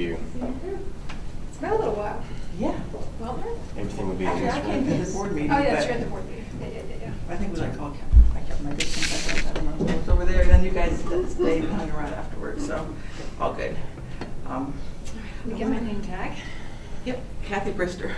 you. It's been a little while. Yeah. Well done. Everything will be Actually, I came to the board meeting. Oh, yeah, you're at the board meeting. Yeah. I think it was like, oh, I kept my distance. I don't know what was over there. And then you guys stayed and hung around afterwards, so all good. Let me get my name tag. Yep, Kathy Brister.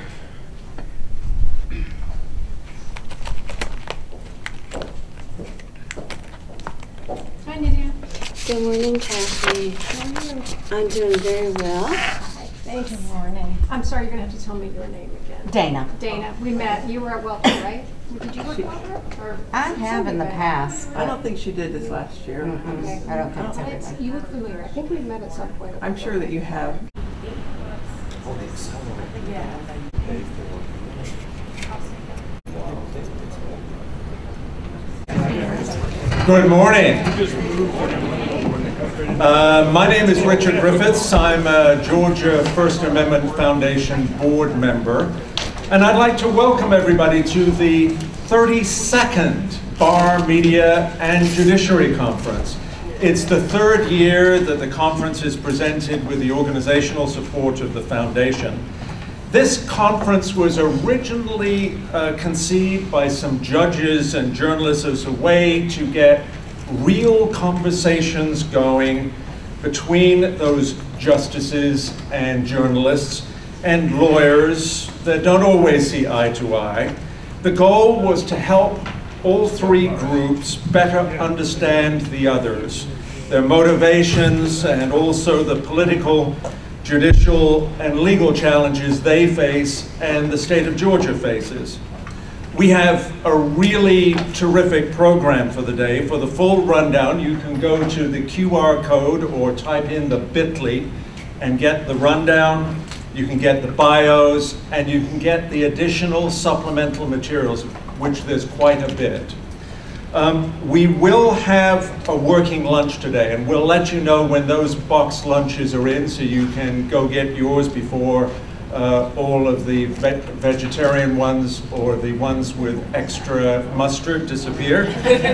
Hi, Nydeo. Good morning, Kathy. How are you? I'm doing very well. Thanks. Good morning. I'm sorry, you're going to have to tell me your name again. Dana. Dana. We met. You were at Welcome, right? Did you work at Welcome? Or I have in the past. I don't think she did this last year. Okay. I don't think so. It's, you look familiar. I think we met at some point. I'm sure that you have. Good morning. My name is Richard Griffiths. I'm a Georgia First Amendment Foundation board member. And I'd like to welcome everybody to the 32nd Bar, Media, and Judiciary Conference. It's the third year that the conference is presented with the organizational support of the foundation. This conference was originally conceived by some judges and journalists as a way to get real conversations going between those justices and journalists and lawyers that don't always see eye to eye. The goal was to help all three groups better understand the others, their motivations, and also the political, judicial, and legal challenges they face and the state of Georgia faces. We have a really terrific program for the day. For the full rundown, you can go to the QR code or type in the bit.ly and get the rundown. You can get the bios, and you can get the additional supplemental materials, which there's quite a bit. We will have a working lunch today, and we'll let you know when those boxed lunches are in so you can go get yours before all of the vegetarian ones or the ones with extra mustard disappear.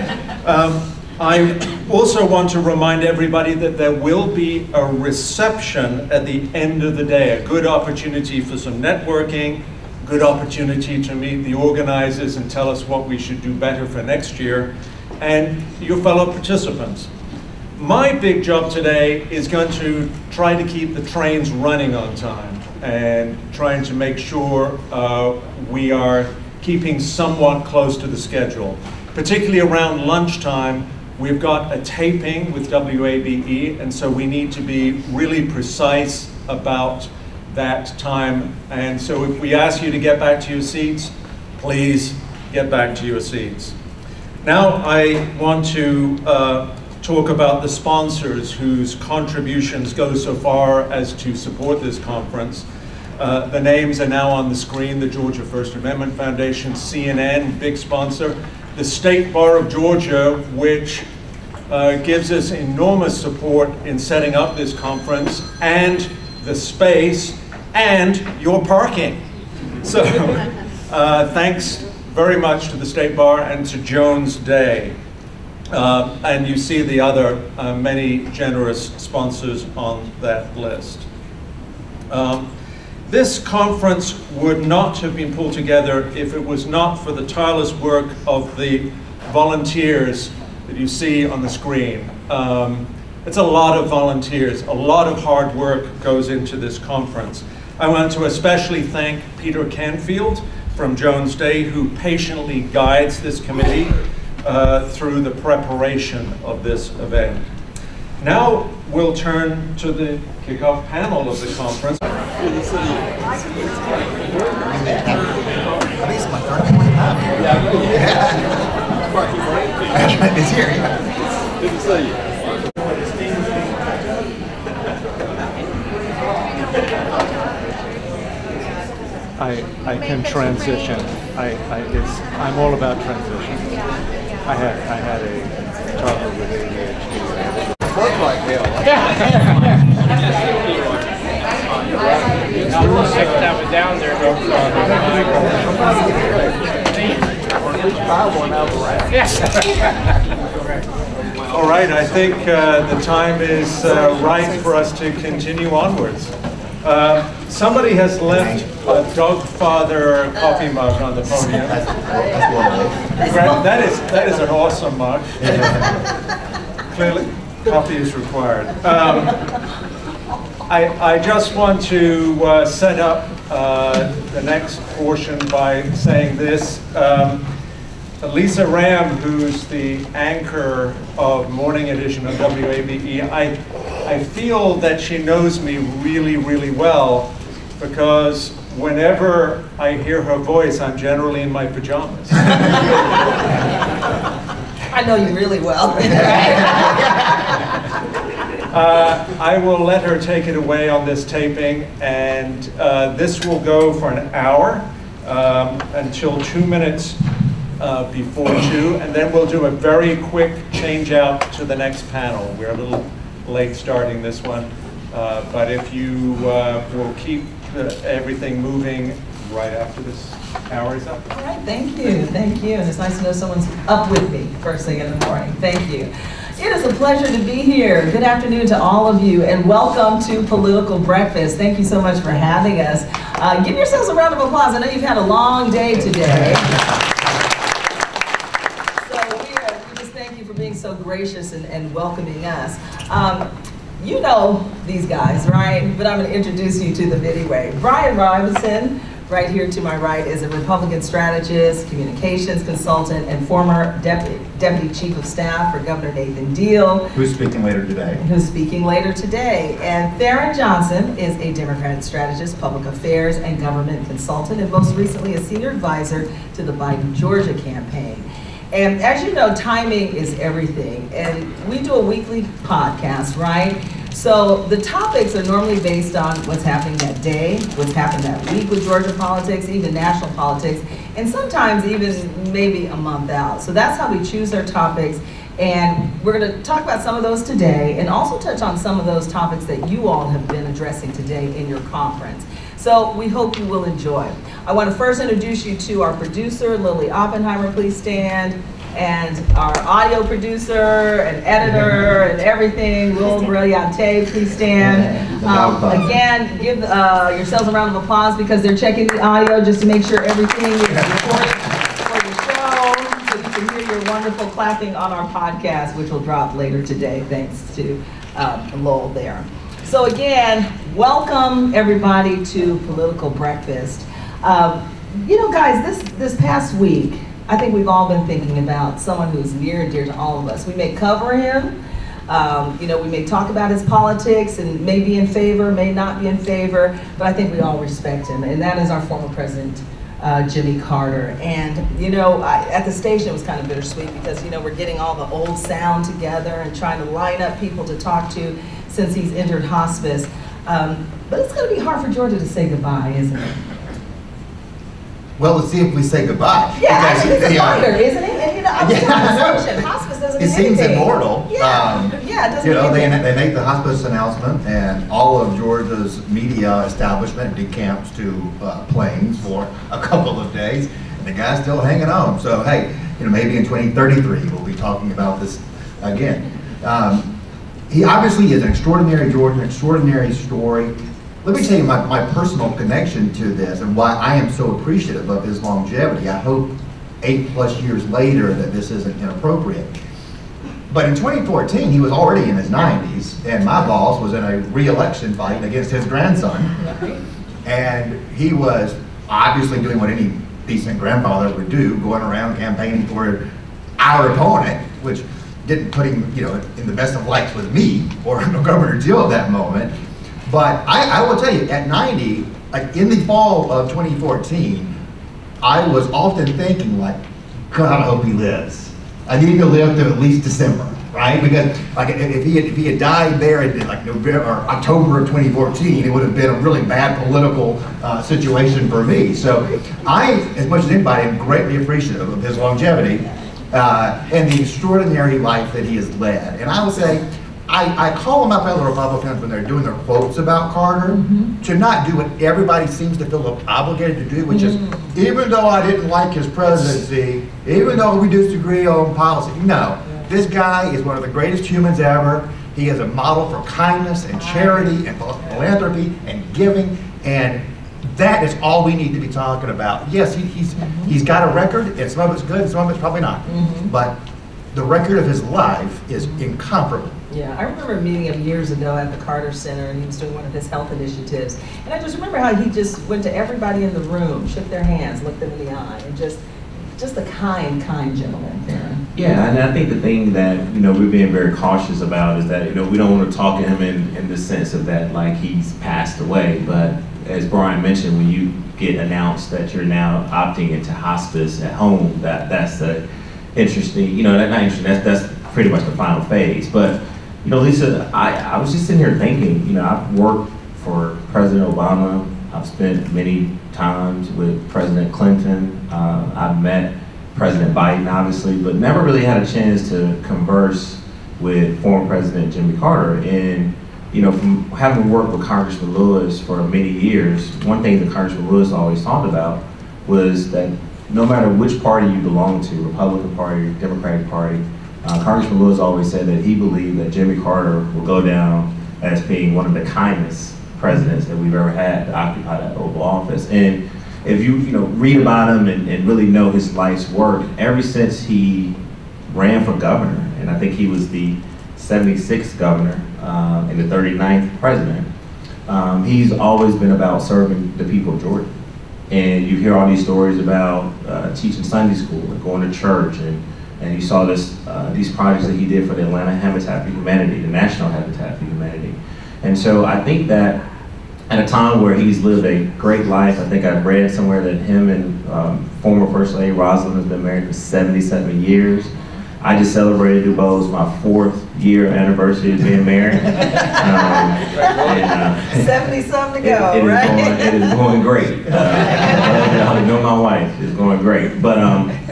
I also want to remind everybody that there will be a reception at the end of the day, a good opportunity for some networking, good opportunity to meet the organizers and tell us what we should do better for next year, and your fellow participants. My big job today is going to try to keep the trains running on time and trying to make sure we are keeping somewhat close to the schedule. Particularly around lunchtime, we've got a taping with WABE, and so we need to be really precise about that time. And so if we ask you to get back to your seats, please get back to your seats. Now I want to talk about the sponsors whose contributions go so far as to support this conference. The names are now on the screen: the Georgia First Amendment Foundation, CNN, big sponsor, the State Bar of Georgia, which gives us enormous support in setting up this conference, and the space, and your parking. So thanks very much to the State Bar and to Jones Day. And you see the other many generous sponsors on that list. This conference would not have been pulled together if it was not for the tireless work of the volunteers that you see on the screen. It's a lot of volunteers, a lot of hard work goes into this conference. I want to especially thank Peter Canfield from Jones Day, who patiently guides this committee through the preparation of this event. Now we'll turn to the kickoff panel of the conference. It's here, yeah. Good to see you. I can transition. I'm all about transition. I had a toddler with ADHD. Look like hell. Next time we're down there, All right, I think the time is right for us to continue onwards. Somebody has left a Dogfather coffee mug on the podium. That's lovely. That is an awesome mug. Clearly, coffee is required. I just want to set up the next portion by saying this. Lisa Rayam, who's the anchor of Morning Edition of WABE, I feel that she knows me really, really well, because whenever I hear her voice, I'm generally in my pajamas. I know you really well. I will let her take it away on this taping, and this will go for an hour until 2 minutes before 2, and then we'll do a very quick change out to the next panel. We're a little late starting this one, but if you will keep everything moving right after this hour is up. All right, thank you, and it's nice to know someone's up with me first thing in the morning. Thank you. It is a pleasure to be here. Good afternoon to all of you, and welcome to Political Breakfast. Thank you so much for having us. Give yourselves a round of applause. I know you've had a long day today. Being so gracious and welcoming us. You know these guys, right? But I'm going to introduce you to them anyway. Bryan Robinson, right here to my right, is a Republican strategist, communications consultant, and former deputy chief of staff for Governor Nydeo. Who's speaking later today. And Tharon Johnson is a Democratic strategist, public affairs, and government consultant, and most recently a senior advisor to the Biden Georgia campaign. And as you know, timing is everything. And we do a weekly podcast, right? So the topics are normally based on what's happening that day, what's happened that week with Georgia politics, even national politics, and sometimes even maybe a month out. So that's how we choose our topics. And we're going to talk about some of those today, and also touch on some of those topics that you all have been addressing today in your conference. So we hope you will enjoy. I want to first introduce you to our producer, Lily Oppenheimer, please stand, and our audio producer and editor and everything, Will Brillante, please stand. Again, give yourselves a round of applause because they're checking the audio just to make sure everything is recorded for the show, so you can hear your wonderful clapping on our podcast, which will drop later today, thanks to Lowell there. So again, welcome everybody to Political Breakfast. You know, guys, this past week, I think we've all been thinking about someone who's near and dear to all of us. We may cover him, you know, we may talk about his politics and may be in favor, may not be in favor, but I think we all respect him, and that is our former president, Jimmy Carter. And, you know, at the station it was kind of bittersweet because, you know, we're getting all the old sound together and trying to line up people to talk to since he's entered hospice. But it's going to be hard for Georgia to say goodbye, isn't it? Well, let's see if we say goodbye. Yeah, actually, he's a fighter, isn't he? And, you know, I was telling the station, hospice doesn't mean anything. It seems immortal. Yeah, it doesn't you know, mean anything. they make the hospice announcement, and all of Georgia's media establishment decamps to planes for a couple of days, and the guy's still hanging on. So, hey, you know, maybe in 2033 we'll be talking about this again. He obviously is an extraordinary Georgian, extraordinary story. Let me tell you my personal connection to this and why I am so appreciative of his longevity. I hope 8+ years later that this isn't inappropriate. But in 2014, he was already in his 90s, and my boss was in a re-election fight against his grandson. And he was obviously doing what any decent grandfather would do, going around campaigning for our opponent, which didn't put him, you know, in the best of lights with me or Governor Jill at that moment. But I will tell you, at 90, like in the fall of 2014, I was often thinking, like, God, I hope he lives. I need him to live to at least December, right? Because like if he had died there in like November or October of 2014, it would have been a really bad political situation for me. So I, as much as anybody, am greatly appreciative of his longevity and the extraordinary life that he has led. And I will say, I call on my fellow Republicans when they're doing their quotes about Carter to not do what everybody seems to feel obligated to do, which is, even though I didn't like his presidency, even though we disagree on policy, no. This guy is one of the greatest humans ever. He is a model for kindness and charity and philanthropy and giving, and that is all we need to be talking about. Yes, he's got a record, and some of it's good, and some of it's probably not. But the record of his life is incomparable. Yeah, I remember meeting him years ago at the Carter Center, and he was doing one of his health initiatives. And I just remember how he just went to everybody in the room, shook their hands, looked them in the eye, and just a kind gentleman. Yeah, and I think the thing that, we're being very cautious about is that, we don't want to talk to him in the sense of that, like, he's passed away. But as Bryan mentioned, when you get announced that you're now opting into hospice at home, that's the interesting, not interesting, that's pretty much the final phase. But, Lisa, I was just sitting here thinking, I've worked for President Obama. I've spent many times with President Clinton. I've met President Biden, obviously, but never really had a chance to converse with former President Jimmy Carter. And, from having worked with Congressman Lewis for many years, one thing that Congressman Lewis always talked about was that no matter which party you belong to, Republican Party, Democratic Party, Congressman Lewis always said that he believed that Jimmy Carter will go down as being one of the kindest presidents that we've ever had to occupy that Oval Office. And if you read about him and really know his life's work, ever since he ran for governor, and I think he was the 76th governor and the 39th president, he's always been about serving the people of Georgia. And you hear all these stories about teaching Sunday school and going to church, and you saw these projects that he did for the Atlanta Habitat for Humanity, the National Habitat for Humanity. And so I think that at a time where he's lived a great life, I think I've read somewhere that him and former First Lady Rosalind has been married for 77 years. I just celebrated Dubois my 4th year anniversary of being married. 70-something to go, right? It is going great. I know my wife is going great. But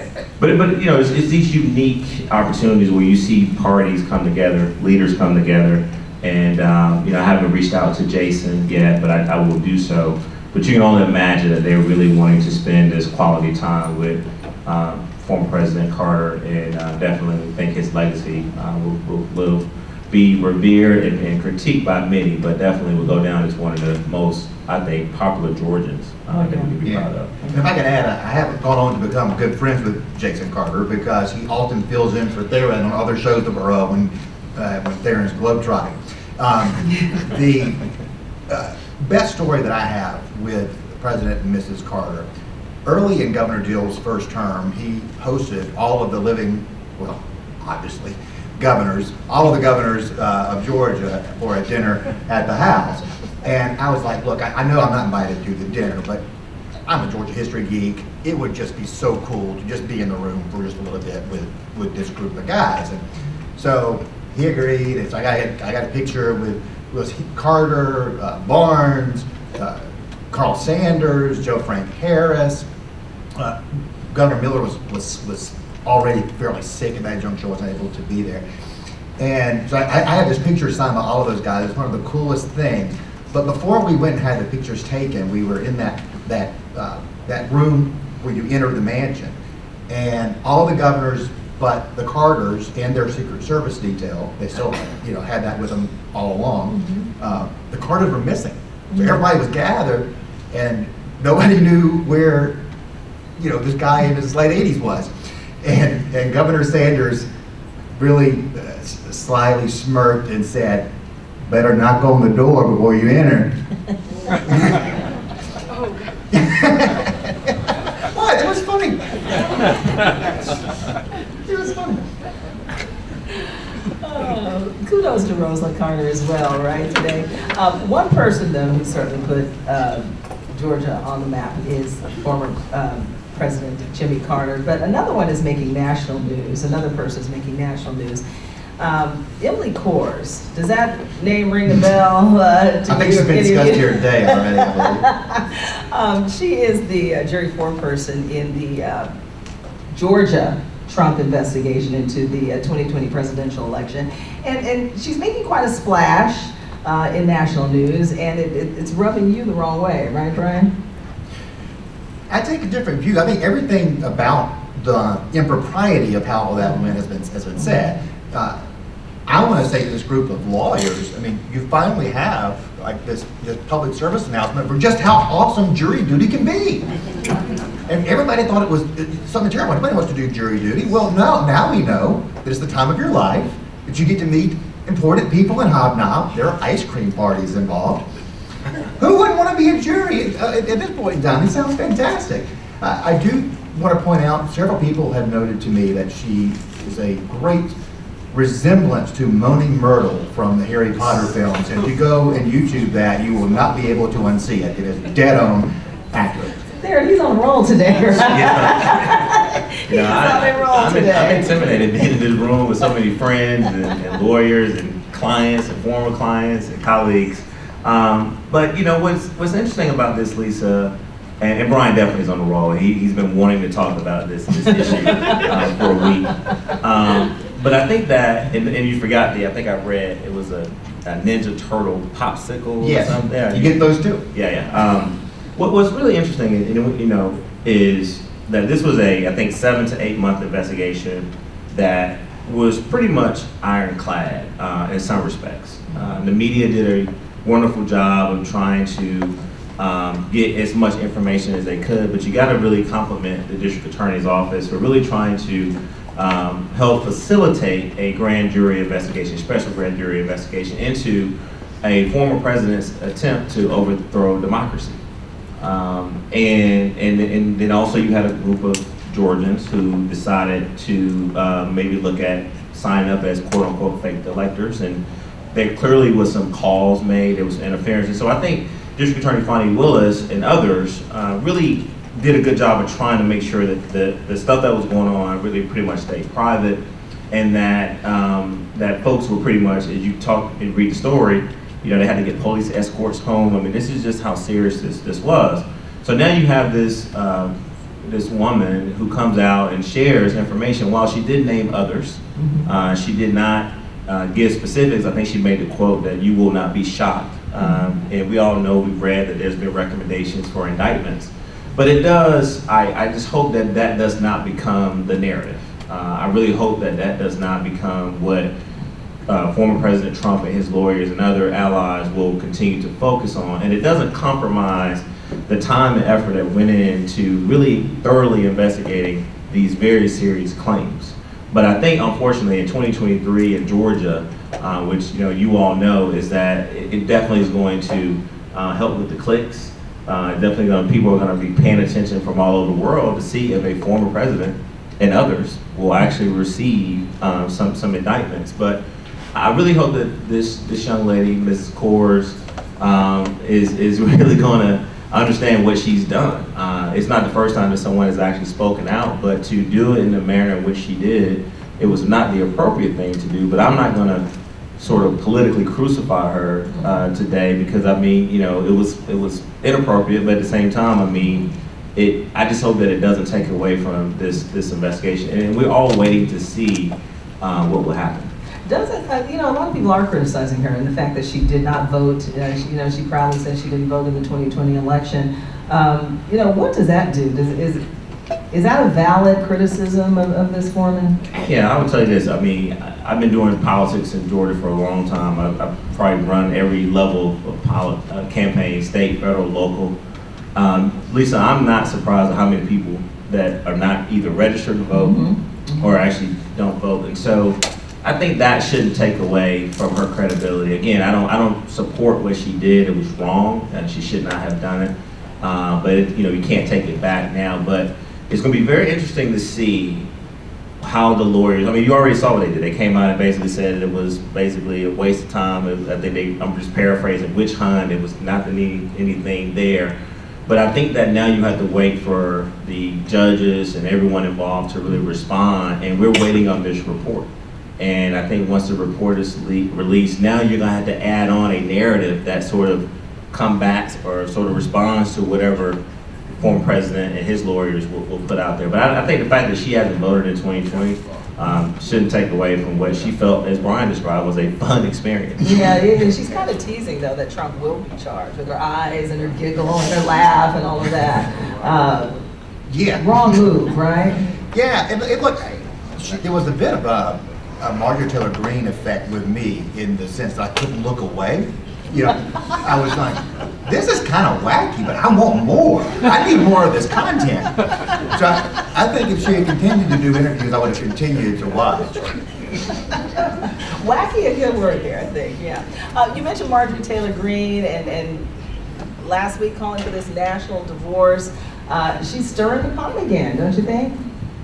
it's these unique opportunities where you see parties come together, leaders come together. And I haven't reached out to Jason yet, but I will do so. But you can only imagine that they're really wanting to spend this quality time with former President Carter, and definitely think his legacy will be revered and critiqued by many, but definitely will go down as one of the most, I think, popular Georgians that we can be proud of. And if I can add, I haven't gone on to become good friends with Jason Carter because he often fills in for Tharon on other shows that were when Tharon's globetrotting. The best story that I have with President and Mrs. Carter, early in Governor Diehl's first term, he hosted all of the living, well, obviously, governors, all of the governors of Georgia for a dinner at the house. And I was like, look, I know I'm not invited to the dinner, but I'm a Georgia history geek. It would just be so cool to just be in the room for just a little bit with this group of guys. And so he agreed. And so I got a picture with Carter, Barnes, Carl Sanders, Joe Frank Harris. Governor Miller was already fairly sick at that juncture, wasn't able to be there. And so I had this picture signed by all of those guys. It's one of the coolest things. But before we went and had the pictures taken, we were in that room where you enter the mansion. And all the governors but the Carters and their Secret Service detail, they still had that with them all along. The Carters were missing. So everybody was gathered and nobody knew where this guy in his late 80s was. And Governor Sanders really slyly smirked and said, "Better knock on the door before you enter." What? It was funny. It was funny. Kudos to Rosalynn Carter as well, right, today. One person, though, who certainly put Georgia on the map is former President Jimmy Carter, but another one is making national news. Another person is making national news. Emily Kors, does that name ring a bell? I think she's been discussed here today already, I believe. She is the jury foreperson in the Georgia Trump investigation into the 2020 presidential election. And she's making quite a splash in national news, and it's rubbing you the wrong way, right, Bryan? I take a different view. I think everything about the impropriety of how all that went has been said. I want to say to this group of lawyers, I mean, you finally have like this public service announcement for just how awesome jury duty can be. And everybody thought it was something terrible. Nobody wants to do jury duty. Well, no, now we know that it's the time of your life, that you get to meet important people and hobnob. There are ice cream parties involved. Who wouldn't want to be a jury at this point in time? It sounds fantastic. I do want to point out, several people have noted to me that she is a great resemblance to Moaning Myrtle from the Harry Potter films. And if you go and YouTube that, you will not be able to unsee it. It is dead on accurate. There, he's on a roll today, right? Yeah. He's on a roll today. I'm intimidated being in this room with so many friends and lawyers and clients and former clients and colleagues. But you know what's interesting about this, Lisa, and Bryan definitely is on the roll. He's been wanting to talk about this issue for a week. But I think that, and you forgot I think I read it was a Ninja Turtle popsicle. Yes, or something. Yeah, you get those too. Yeah. What's really interesting, is that this was I think 7 to 8 month investigation that was pretty much ironclad in some respects. The media did a wonderful job of trying to get as much information as they could, but you got to really compliment the district attorney's office for really trying to help facilitate a grand jury investigation, special grand jury investigation into a former president's attempt to overthrow democracy. And then also you had a group of Georgians who decided to maybe look at signing up as quote unquote fake electors, and there clearly was some calls made, there was interference. And so I think District Attorney Fonnie Willis and others really did a good job of trying to make sure that the stuff that was going on really pretty much stayed private, and that that folks were pretty much, as you talk and read the story, you know, they had to get police escorts home. I mean, this is just how serious this was. So now you have this this woman who comes out and shares information. While she did name others, she did not give specifics. I think she made the quote that you will not be shocked. And we all know, we've read that there's been recommendations for indictments. But it does, I just hope that that does not become the narrative. I really hope that that does not become what former President Trump and his lawyers and other allies will continue to focus on. And it doesn't compromise the time and effort that went into really thoroughly investigating these very serious claims. But I think, unfortunately, in 2023 in Georgia, which you all know, is that it definitely is going to help with the clicks. Definitely, people are going to be paying attention from all over the world to see if a former president and others will actually receive some indictments. But I really hope that this young lady, Mrs. Kors, is really going to understand what she's done. It's not the first time that someone has actually spoken out, but to do it in the manner in which she did, it was not the appropriate thing to do. But I'm not going to sort of politically crucify her today, because I mean, it was inappropriate, but at the same time, I mean, I just hope that it doesn't take away from this investigation, and we're all waiting to see what will happen. Does it, a lot of people are criticizing her and the fact that she did not vote. She proudly said she didn't vote in the 2020 election. What does that do? Is that a valid criticism of this woman? Yeah, I would tell you this. I mean, I've been doing politics in Georgia for a long time. I've probably run every level of campaign, state, federal, local. Lisa, I'm not surprised at how many people that are not either registered to vote or actually don't vote. And so I think that shouldn't take away from her credibility. Again, I don't support what she did. It was wrong, and she should not have done it. But you can't take it back now. But it's going to be very interesting to see how the lawyers. I mean, you already saw what they did. They came out and basically said it was basically a waste of time. I'm just paraphrasing, witch hunt. It was not anything there. But I think that now you have to wait for the judges and everyone involved to really respond, and we're waiting on this report. And I think once the report is released, now you're gonna have to add on a narrative that sort of combats or sort of responds to whatever former president and his lawyers will put out there. But I think the fact that she hasn't voted in 2020 shouldn't take away from what she felt, as Bryan described, was a fun experience. Yeah, and she's kind of teasing, though, that Trump will be charged with her eyes and her giggle and her laugh and all of that. Yeah. Wrong move, right? Yeah, and look, there was a bit of a Marjorie Taylor Greene effect with me in the sense that I couldn't look away. You know, I was like, this is kind of wacky, but I want more. I need more of this content. So I think if she had continued to do interviews, I would have continued to watch. Wacky, a good word there, I think, yeah. You mentioned Marjorie Taylor Greene and last week calling for this national divorce. She's stirring the pot again, don't you think?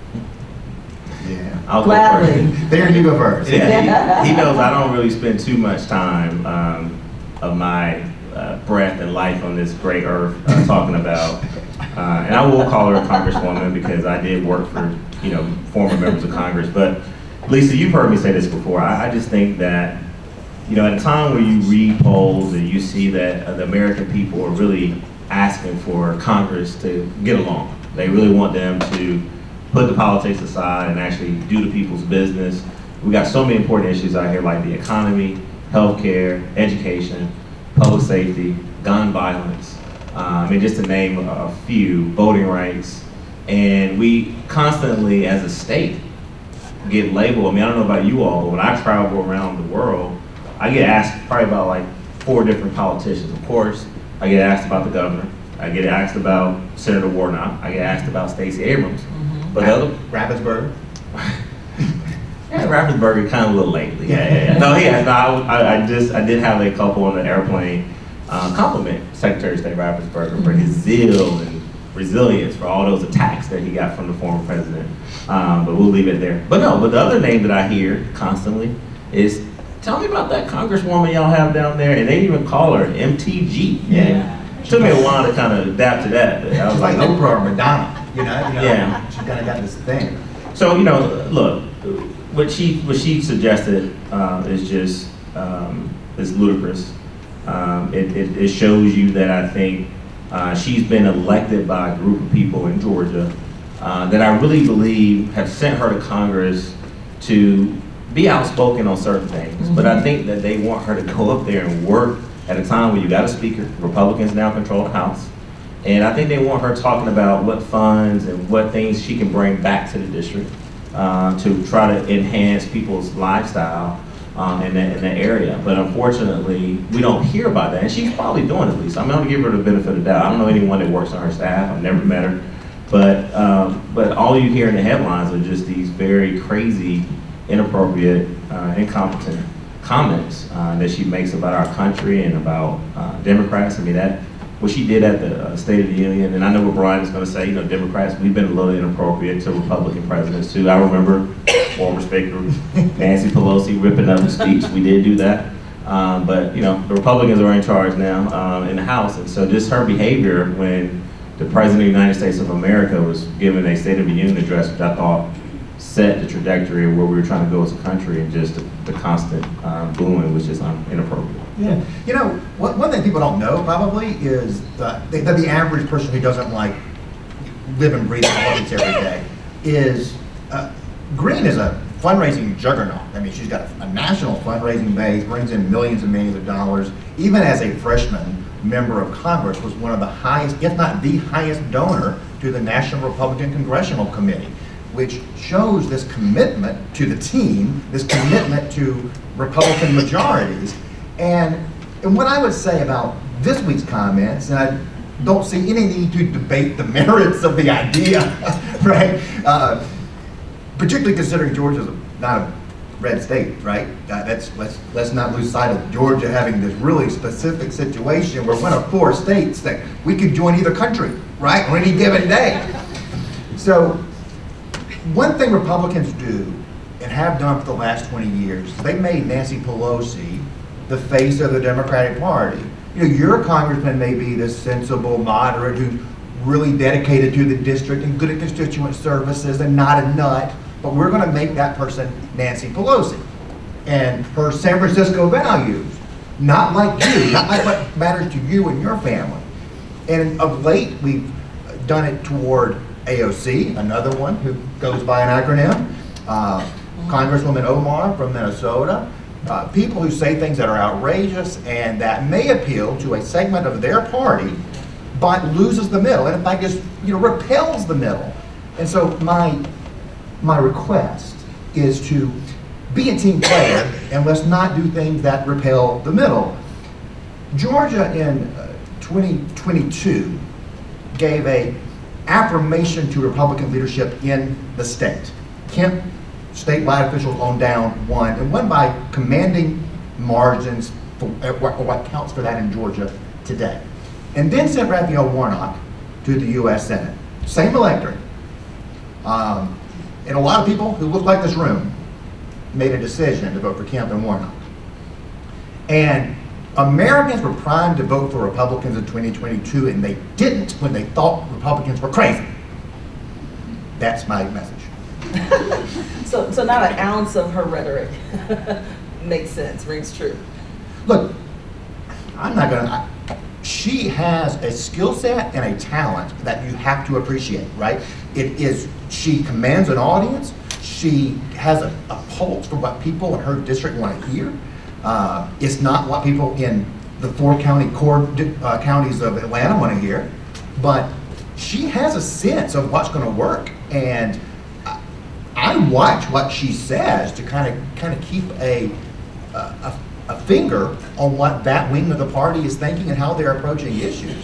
Yeah. I'll Gladly. go first. There you go first. Yeah, he knows I don't really spend too much time of my breath and life on this great earth talking about, and I will call her a congresswoman because I did work for, you know, former members of Congress. But Lisa, you've heard me say this before. I just think that, you know, at a time where you read polls and you see that the American people are really asking for Congress to get along. They really want them to put the politics aside and actually do the people's business. We got so many important issues out here like the economy, healthcare, education, public safety, gun violence, and just to name a few, voting rights. And we constantly, as a state, get labeled. I mean, I don't know about you all, but when I travel around the world, I get asked probably about like 4 different politicians. Of course, I get asked about the governor. I get asked about Senator Warnock. I get asked about Stacey Abrams. But Rapidsburger. Yeah, Rapidsburger kind of a little lately. Yeah. No, he has. No, I did have a couple on the airplane compliment Secretary of State Rapidsburger for his zeal and resilience for all those attacks that he got from the former president. But we'll leave it there. But no, but the other name that I hear constantly is, tell me about that congresswoman y'all have down there, and they even call her MTG. Yeah. It took me a while to kind of adapt to that. But I was like, Oprah or Madonna. You know, yeah. She kind of got this thing. So, you know, look, what she suggested is just is ludicrous. It shows you that I think she's been elected by a group of people in Georgia that I really believe have sent her to Congress to be outspoken on certain things. But I think that they want her to go up there and work at a time when you got a speaker. Republicans now control the House. And I think they want her talking about what funds and what things she can bring back to the district to try to enhance people's lifestyle in that area. But unfortunately, we don't hear about that. And she's probably doing it, at least. I'm going to give her the benefit of the doubt. I don't know anyone that works on her staff. I've never met her. But all you hear in the headlines are just these very crazy, inappropriate, incompetent comments that she makes about our country and about Democrats. I mean, what she did at the State of the Union, and I know what Bryan is going to say, you know, Democrats, we've been a little inappropriate to Republican presidents too. I remember former Speaker Nancy Pelosi ripping up the speech. We did do that. But, you know, the Republicans are in charge now in the House, and so just her behavior when the President of the United States of America was giving a State of the Union address, which I thought set the trajectory of where we were trying to go as a country, and just the constant booing was just inappropriate. Yeah, you know, one thing people don't know probably is that the average person who doesn't like live and breathe politics every day is, Greene is a fundraising juggernaut. I mean, she's got a national fundraising base, brings in millions and millions of dollars. Even as a freshman member of Congress, was one of the highest, if not the highest donor to the National Republican Congressional Committee, which shows this commitment to the team, this commitment to Republican majorities. And what I would say about this week's comments, and I don't see any need to debate the merits of the idea, right? Particularly considering Georgia's not a red state, right? Let's not lose sight of Georgia having this really specific situation where one of 4 states that we could join either country, right, on any given day. So one thing Republicans do and have done for the last 20 years, they made Nancy Pelosi the face of the Democratic Party. You know, your congressman may be this sensible, moderate, who's really dedicated to the district and good at constituent services and not a nut, but we're going to make that person Nancy Pelosi. And her San Francisco values, not like you, not like what matters to you and your family. And of late, we've done it toward AOC, another one who goes by an acronym, Congresswoman Omar from Minnesota, people who say things that are outrageous and that may appeal to a segment of their party, but loses the middle, and in fact just, you know, repels the middle. And so my request is to be a team player, and let's not do things that repel the middle. Georgia in 2022 gave a affirmation to Republican leadership in the state. Kemp statewide officials on down won, and won by commanding margins for what counts for that in Georgia today. And then sent Raphael Warnock to the U.S. Senate. Same electorate. And a lot of people who look like this room made a decision to vote for Kemp and Warnock. And Americans were primed to vote for Republicans in 2022, and they didn't when they thought Republicans were crazy. That's my message. So not an ounce of her rhetoric makes sense, rings true. Look, I'm not gonna, she has a skill set and a talent that you have to appreciate, right? It is, she commands an audience. She has a pulse for what people in her district want to hear. It's not what people in the 4 counties of Atlanta want to hear, but she has a sense of what's going to work. And I watch what she says to kind of keep a finger on what that wing of the party is thinking and how they're approaching issues.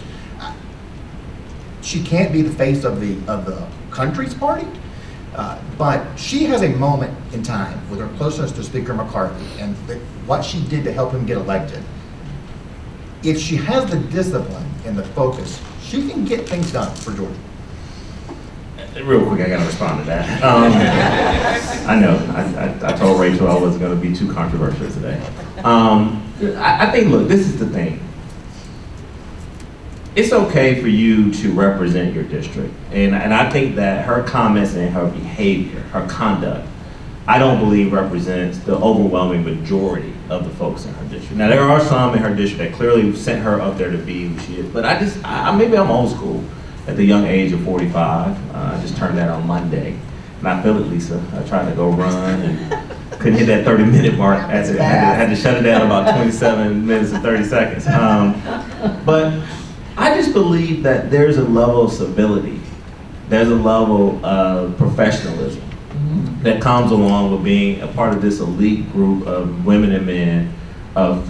She can't be the face of the country's party, but she has a moment in time with her closeness to Speaker McCarthy and what she did to help him get elected. If she has the discipline and the focus, she can get things done for Georgia. Real quick, I gotta respond to that. I know, I told Rachel I wasn't gonna be too controversial today. I think, look, this is the thing. It's okay for you to represent your district. And I think that her comments and her behavior, her conduct, I don't believe represents the overwhelming majority of the folks in her district. Now, there are some in her district that clearly sent her up there to be who she is, but maybe I'm old school. At the young age of 45, I just turned that on Monday. And I feel it, Lisa. I tried to go run and couldn't hit that 30-minute mark. Had to shut it down about 27 minutes and 30 seconds. But I just believe that there's a level of civility, there's a level of professionalism that comes along with being a part of this elite group of women and men of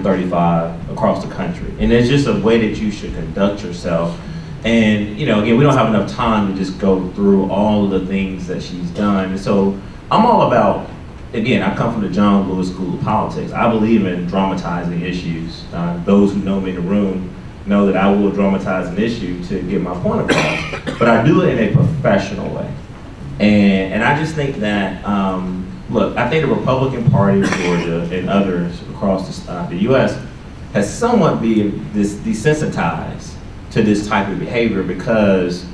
435 across the country. And there's just a way that you should conduct yourself. And, you know, again, we don't have enough time to just go through all of the things that she's done. And so I'm all about, again, I come from the John Lewis School of Politics. I believe in dramatizing issues. Those who know me in the room know that I will dramatize an issue to get my point across. But I do it in a professional way. And I just think that, look, I think the Republican Party of Georgia and others across the U.S. has somewhat been desensitized to this type of behavior because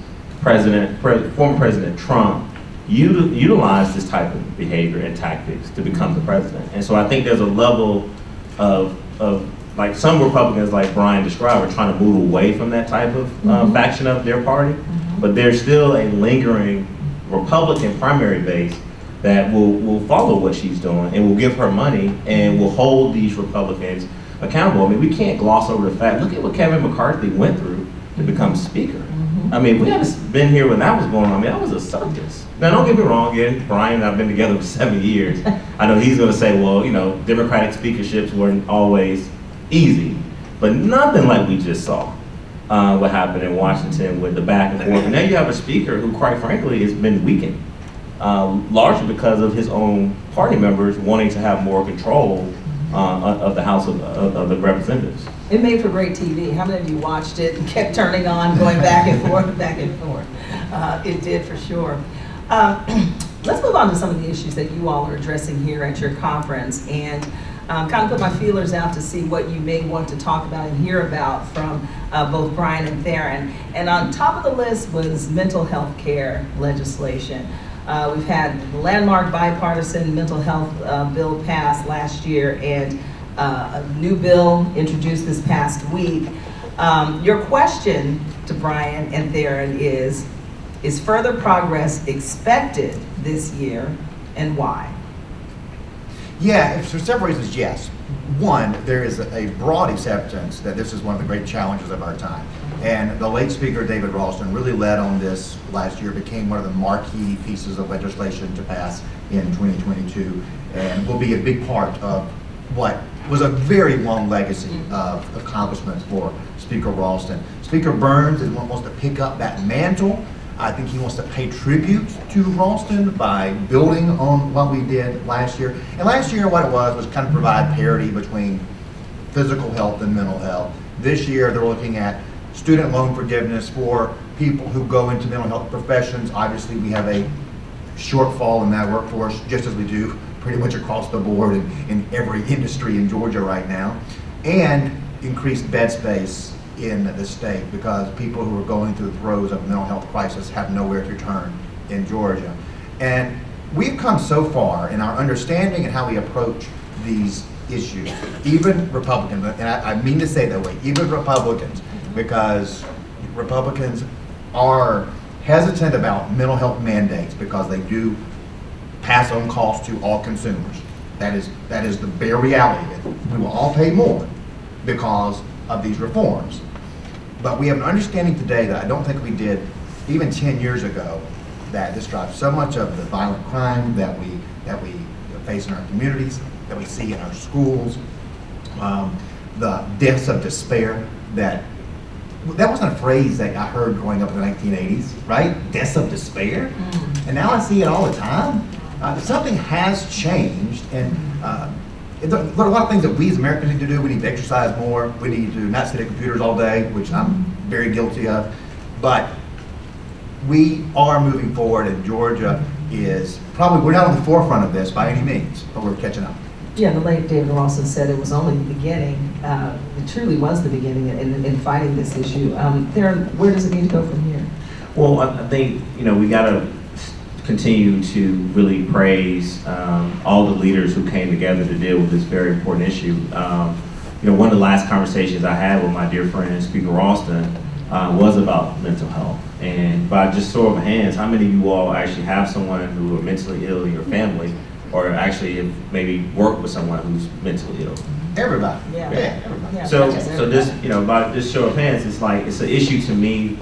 former President Trump utilized this type of behavior and tactics to become the president. And so I think there's a level of like some Republicans, like Bryan described, are trying to move away from that type of faction of their party, but there's still a lingering Republican primary base that will follow what she's doing and will give her money and will hold these Republicans accountable. I mean, we can't gloss over the fact, look at what Kevin McCarthy went through to become speaker. I mean, we haven't been here when that was going on. I mean, that was a circus. Now, don't get me wrong, again, Bryan and I have been together for 7 years. I know he's gonna say, well, you know, Democratic speakerships weren't always easy, but nothing like we just saw what happened in Washington with the back and forth. And now you have a speaker who, quite frankly, has been weakened, largely because of his own party members wanting to have more control of the House of the Representatives. It made for great TV. How many of you watched it and kept turning on, going back and forth, back and forth? It did for sure. Let's move on to some of the issues that you all are addressing here at your conference and kind of put my feelers out to see what you may want to talk about and hear about from both Bryan and Tharon. And on top of the list was mental health care legislation. We've had the landmark bipartisan mental health bill passed last year and a new bill introduced this past week. Your question to Bryan and Tharon is further progress expected this year and why? Yeah, for several reasons, yes. One, there is a broad acceptance that this is one of the great challenges of our time. And the late Speaker David Ralston really led on this last year, became one of the marquee pieces of legislation to pass in 2022, and will be a big part of what was a very long legacy of accomplishments for Speaker Ralston. Speaker Burns wants to pick up that mantle. I think he wants to pay tribute to Ralston by building on what we did last year. And last year what it was kind of provide parity between physical health and mental health. This year they're looking at student loan forgiveness for people who go into mental health professions. Obviously we have a shortfall in that workforce, just as we do pretty much across the board in every industry in Georgia right now. And increased bed space in the state, because people who are going through the throes of mental health crisis have nowhere to turn in Georgia. And we've come so far in our understanding and how we approach these issues, even Republicans, and I mean to say that way, even Republicans, because Republicans are hesitant about mental health mandates because they do pass on costs to all consumers. That is the bare reality of it. We will all pay more because of these reforms. But we have an understanding today that I don't think we did even 10 years ago, that this drives so much of the violent crime that we face in our communities, that we see in our schools, the deaths of despair. That wasn't a phrase that I heard growing up in the 1980s, right? Deaths of despair. And now I see it all the time. Something has changed, and there are a lot of things that we as Americans need to do. We need to exercise more. We need to not sit at computers all day, which I'm very guilty of. But we are moving forward, and Georgia is probably, we're not on the forefront of this by any means, but we're catching up. Yeah, the late David Ralston said it was only the beginning. It truly was the beginning in fighting this issue. Tharon, where does it need to go from here? Well, I think, we got to continue to really praise all the leaders who came together to deal with this very important issue. One of the last conversations I had with my dear friend, Speaker Ralston, was about mental health. And by just show of hands, how many of you all actually have someone who are mentally ill in your family, or actually have maybe worked with someone who's mentally ill? Everybody. Yeah. Everybody. Yeah. So this, by this show of hands, it's an issue to me,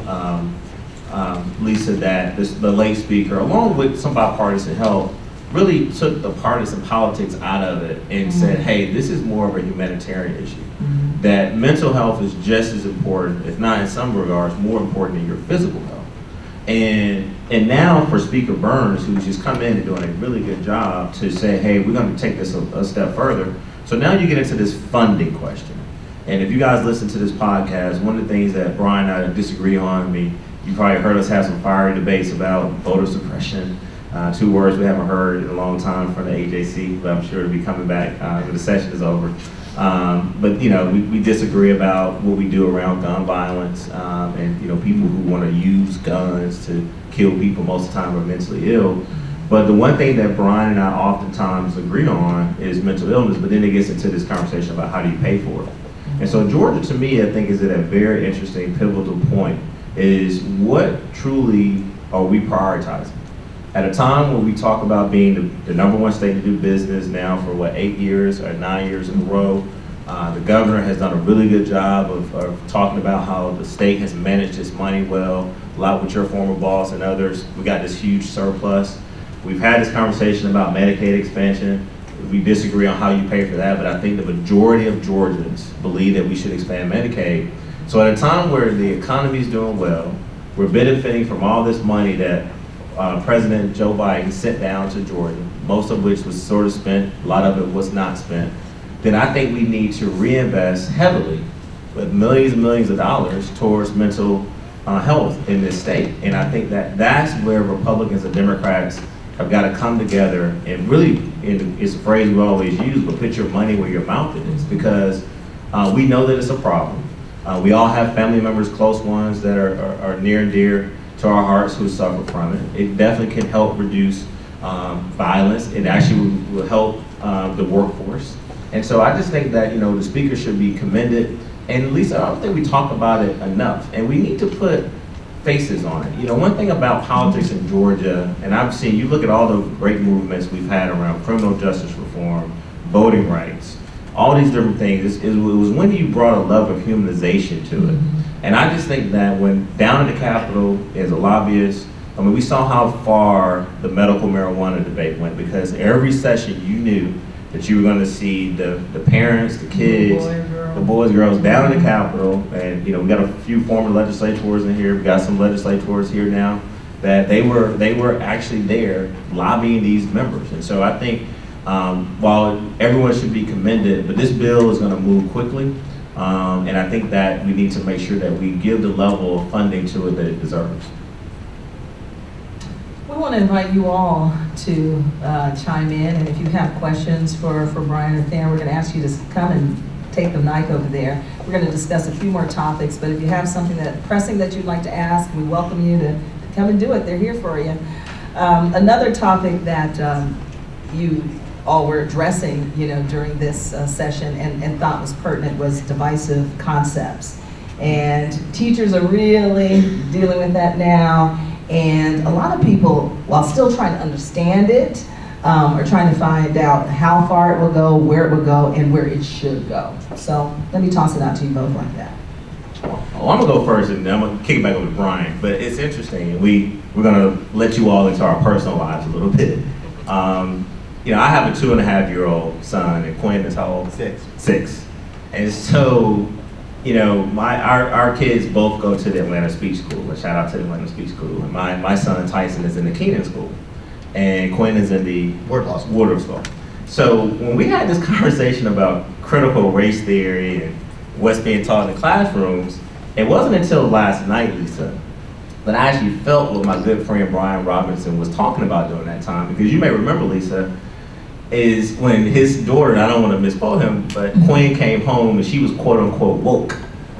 Lisa, that the late speaker, along with some bipartisan help, really took the partisan politics out of it and said, hey, this is more of a humanitarian issue. That mental health is just as important, if not in some regards, more important than your physical health. And now for Speaker Burns, who's just come in and doing a really good job to say, hey, we're going to take this a step further. So now you get into this funding question. And if you guys listen to this podcast, one of the things that Bryan and I disagree on, you probably heard us have some fiery debates about voter suppression. Two words we haven't heard in a long time from the AJC, but I'm sure it'll be coming back when the session is over. But we disagree about what we do around gun violence, and people who want to use guns to kill people most of the time are mentally ill. But the one thing that Bryan and I oftentimes agree on is mental illness, but then it gets into this conversation about how do you pay for it. And so Georgia, to me, I think is at a very interesting, pivotal point, is what truly are we prioritizing? At a time when we talk about being the #1 state to do business now for 8 years or 9 years in a row, the governor has done a really good job of talking about how the state has managed its money well, a lot with your former boss and others. We got this huge surplus. We've had this conversation about Medicaid expansion. We disagree on how you pay for that, but I think the majority of Georgians believe that we should expand Medicaid. So at a time where the economy is doing well, we're benefiting from all this money that President Joe Biden sent down to Georgia, most of which was sort of spent, a lot of it was not spent, then I think we need to reinvest heavily with millions and millions of dollars towards mental health in this state. And I think that that's where Republicans and Democrats have got to come together and really, it's a phrase we always use, but put your money where your mouth is, because we know that it's a problem. We all have family members, close ones that are near and dear to our hearts who suffer from it. It definitely can help reduce violence. It actually will help the workforce. And so I just think that, the speaker should be commended. And at least I don't think we talk about it enough. And we need to put faces on it. One thing about politics in Georgia, and I've seen, you look at all the great movements we've had around criminal justice reform, voting rights, all these different things. It was when you brought a level of humanization to it. And I just think that when down at the Capitol as a lobbyist, I mean, we saw how far the medical marijuana debate went, because every session you knew that you were going to see the parents, the kids, the boys, girls down in the Capitol. And we got a few former legislators in here. We got some legislators here now that they were actually there lobbying these members. And so I think while everyone should be commended, but this bill is going to move quickly. And I think that we need to make sure that we give the level of funding to it that it deserves. We want to invite you all to chime in, and if you have questions for Bryan or Tharon, we're going to ask you to come and take the mic over there. We're going to discuss a few more topics, but if you have something pressing that you'd like to ask, we welcome you to come and do it. They're here for you. Another topic that you all were addressing, during this session and thought was pertinent was divisive concepts. And teachers are really dealing with that now. And a lot of people, while still trying to understand it, are trying to find out how far it will go, where it will go, and where it should go. So let me toss it out to you both like that. Well, I'm gonna go first, and I'm gonna kick it back over to Bryan. But it's interesting. We're gonna let you all into our personal lives a little bit. I have a 2.5-year-old son, and Quinn is how old? 6. And so, our kids both go to the Atlanta Speech School. A shout out to the Atlanta Speech School. And my son Tyson is in the Keenan School, and Quinn is in the Wardlaw School. So when we had this conversation about critical race theory and what's being taught in the classrooms, it wasn't until last night, Lisa, that I actually felt what my good friend Brian Robinson was talking about during that time. Because you may remember, Lisa, is when his daughter, and I don't want to misquote him, but Quinn came home and she was quote unquote woke.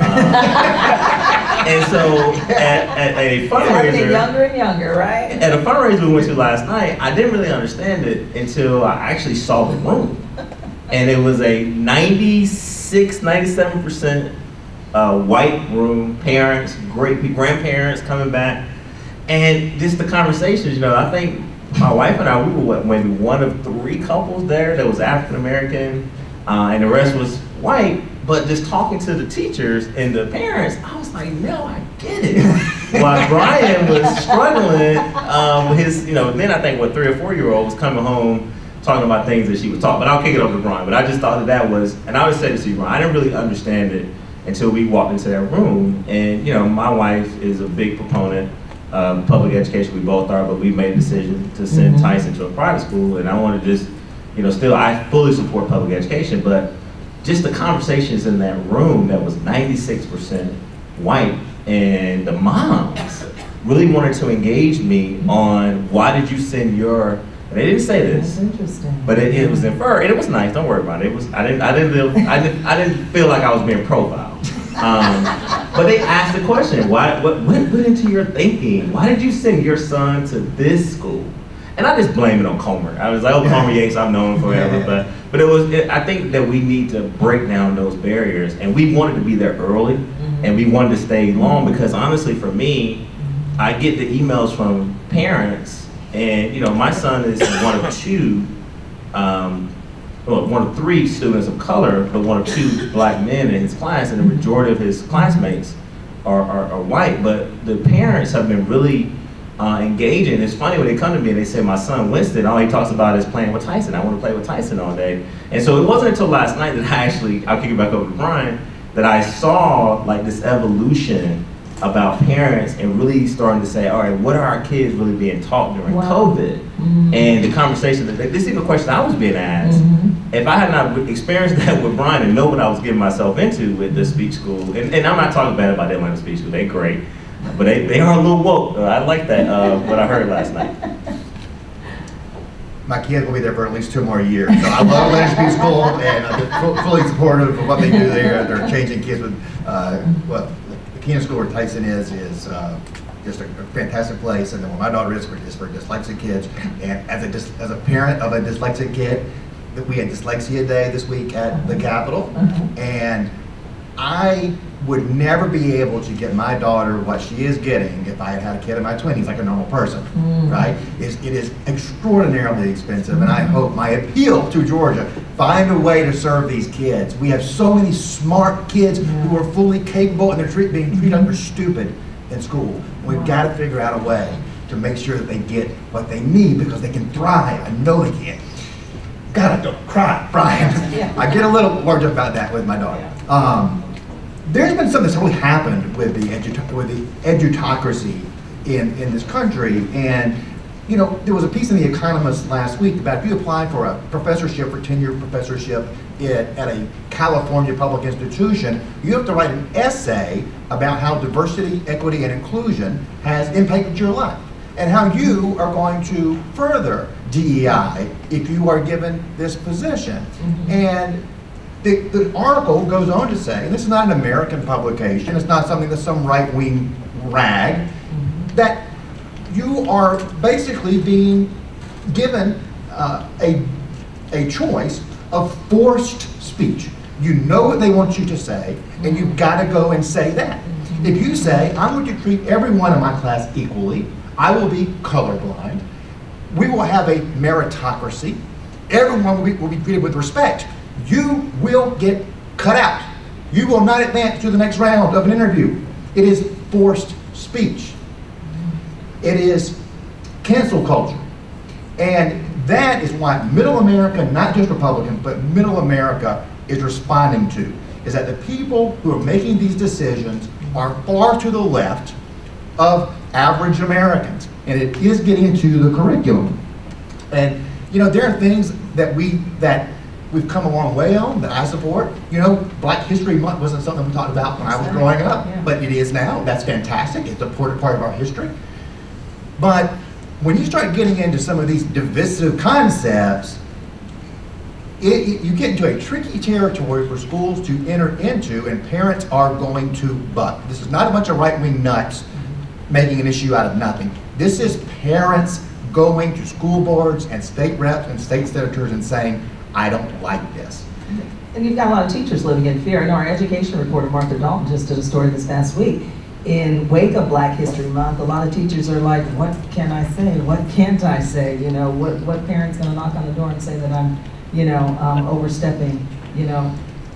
And so at a fundraiser, getting younger and younger, right? At a fundraiser we went to last night, I didn't really understand it until I actually saw the room. And it was a 97% white room, parents, grandparents coming back. And just the conversations, I think my wife and I, we were maybe one of 3 couples there that was African American, and the rest was white. But just talking to the teachers and the parents, I was like, no, I get it. While Bryan was struggling with his, then I think 3 or 4-year-old was coming home talking about things that she was taught. But I'll kick it over to Bryan. But I just thought that was, and I would say this to you, Bryan, I didn't really understand it until we walked into that room. And my wife is a big proponent of public education. We both are, but we made a decision to send Tyson to a private school. And I want to just, still, I fully support public education, but just the conversations in that room that was 96% white, and the moms really wanted to engage me on why did you send your, and they didn't say this. That's interesting. But it was inferred, and it was nice. Don't worry about it. I didn't feel like I was being profiled. But they asked the question, what went into your thinking? Why did you send your son to this school? And I just blame it on Comer. I was like, oh, Comer Yates, I've known him forever. But I think that we need to break down those barriers. And we wanted to be there early, and we wanted to stay long, because honestly, for me, I get the emails from parents, and my son is one of 3 students of color, but one of 2 black men in his class, and the majority of his classmates are white. But the parents have been really engaging. It's funny when they come to me and they say, my son Winston, all he talks about is playing with Tyson. I want to play with Tyson all day. And so it wasn't until last night that I'll kick it back over to Bryan, that I saw this evolution about parents and really starting to say, all right, what are our kids really being taught during COVID? And the conversation, this is even a question I was being asked. If I had not experienced that with Bryan and know what I was getting myself into with the speech school, and I'm not talking bad about Atlanta Speech School, they're great, but they are a little woke. I like that, what I heard last night. My kids will be there for at least 2 more years. So I love Atlanta Speech School, and I'm fully supportive of what they do there. They're changing kids with, the Keenan School where Tyson is just a fantastic place. And then where my daughter is for dyslexic kids. And as a parent of a dyslexic kid, we had Dyslexia Day this week at the Capitol. And I would never be able to get my daughter what she is getting if I had had a kid in my 20s like a normal person, right? It is extraordinarily expensive, and I hope my appeal to Georgia, find a way to serve these kids. We have so many smart kids who are fully capable, and they're being treated like they're stupid in school. We've got to figure out a way to make sure that they get what they need because they can thrive. I know they can. God, I don't cry, Bryan. I get a little worked up about that with my daughter. There's been something that's really happened with the edutocracy in this country, and you know, there was a piece in The Economist last week about if you apply for a professorship or tenure professorship at a California public institution, you have to write an essay about how diversity, equity, and inclusion has impacted your life and how you are going to further DEI if you are given this position. And the article goes on to say, and this is not an American publication, it's not something that's some right-wing rag, that you are basically being given a choice of forced speech. You know what they want you to say, and you've got to go and say that. If you say, I'm going to treat everyone in my class equally, I will be colorblind, we will have a meritocracy, everyone will be treated with respect, you will get cut out. You will not advance to the next round of an interview. It is forced speech. It is cancel culture. And that is why middle America, not just Republicans, but middle America is responding to, is that the people who are making these decisions are far to the left of average Americans. And it is getting into the curriculum. And you know, there are things that we've come a long way on that I support. You know, Black History Month wasn't something we talked about when I was growing up, but it is now. That's fantastic. It's an important part of our history. But when you start getting into some of these divisive concepts, you get into a tricky territory for schools to enter into, and parents are going to buck. This is not a bunch of right-wing nuts making an issue out of nothing. This is parents going to school boards and state reps and state senators and saying, I don't like this. And you've got a lot of teachers living in fear. I know our education reporter, Martha Dalton, just did a story this past week. In wake of Black History Month, a lot of teachers are like, what can I say? What can't I say? You know, what parent's gonna knock on the door and say that I'm, you know, overstepping, you know,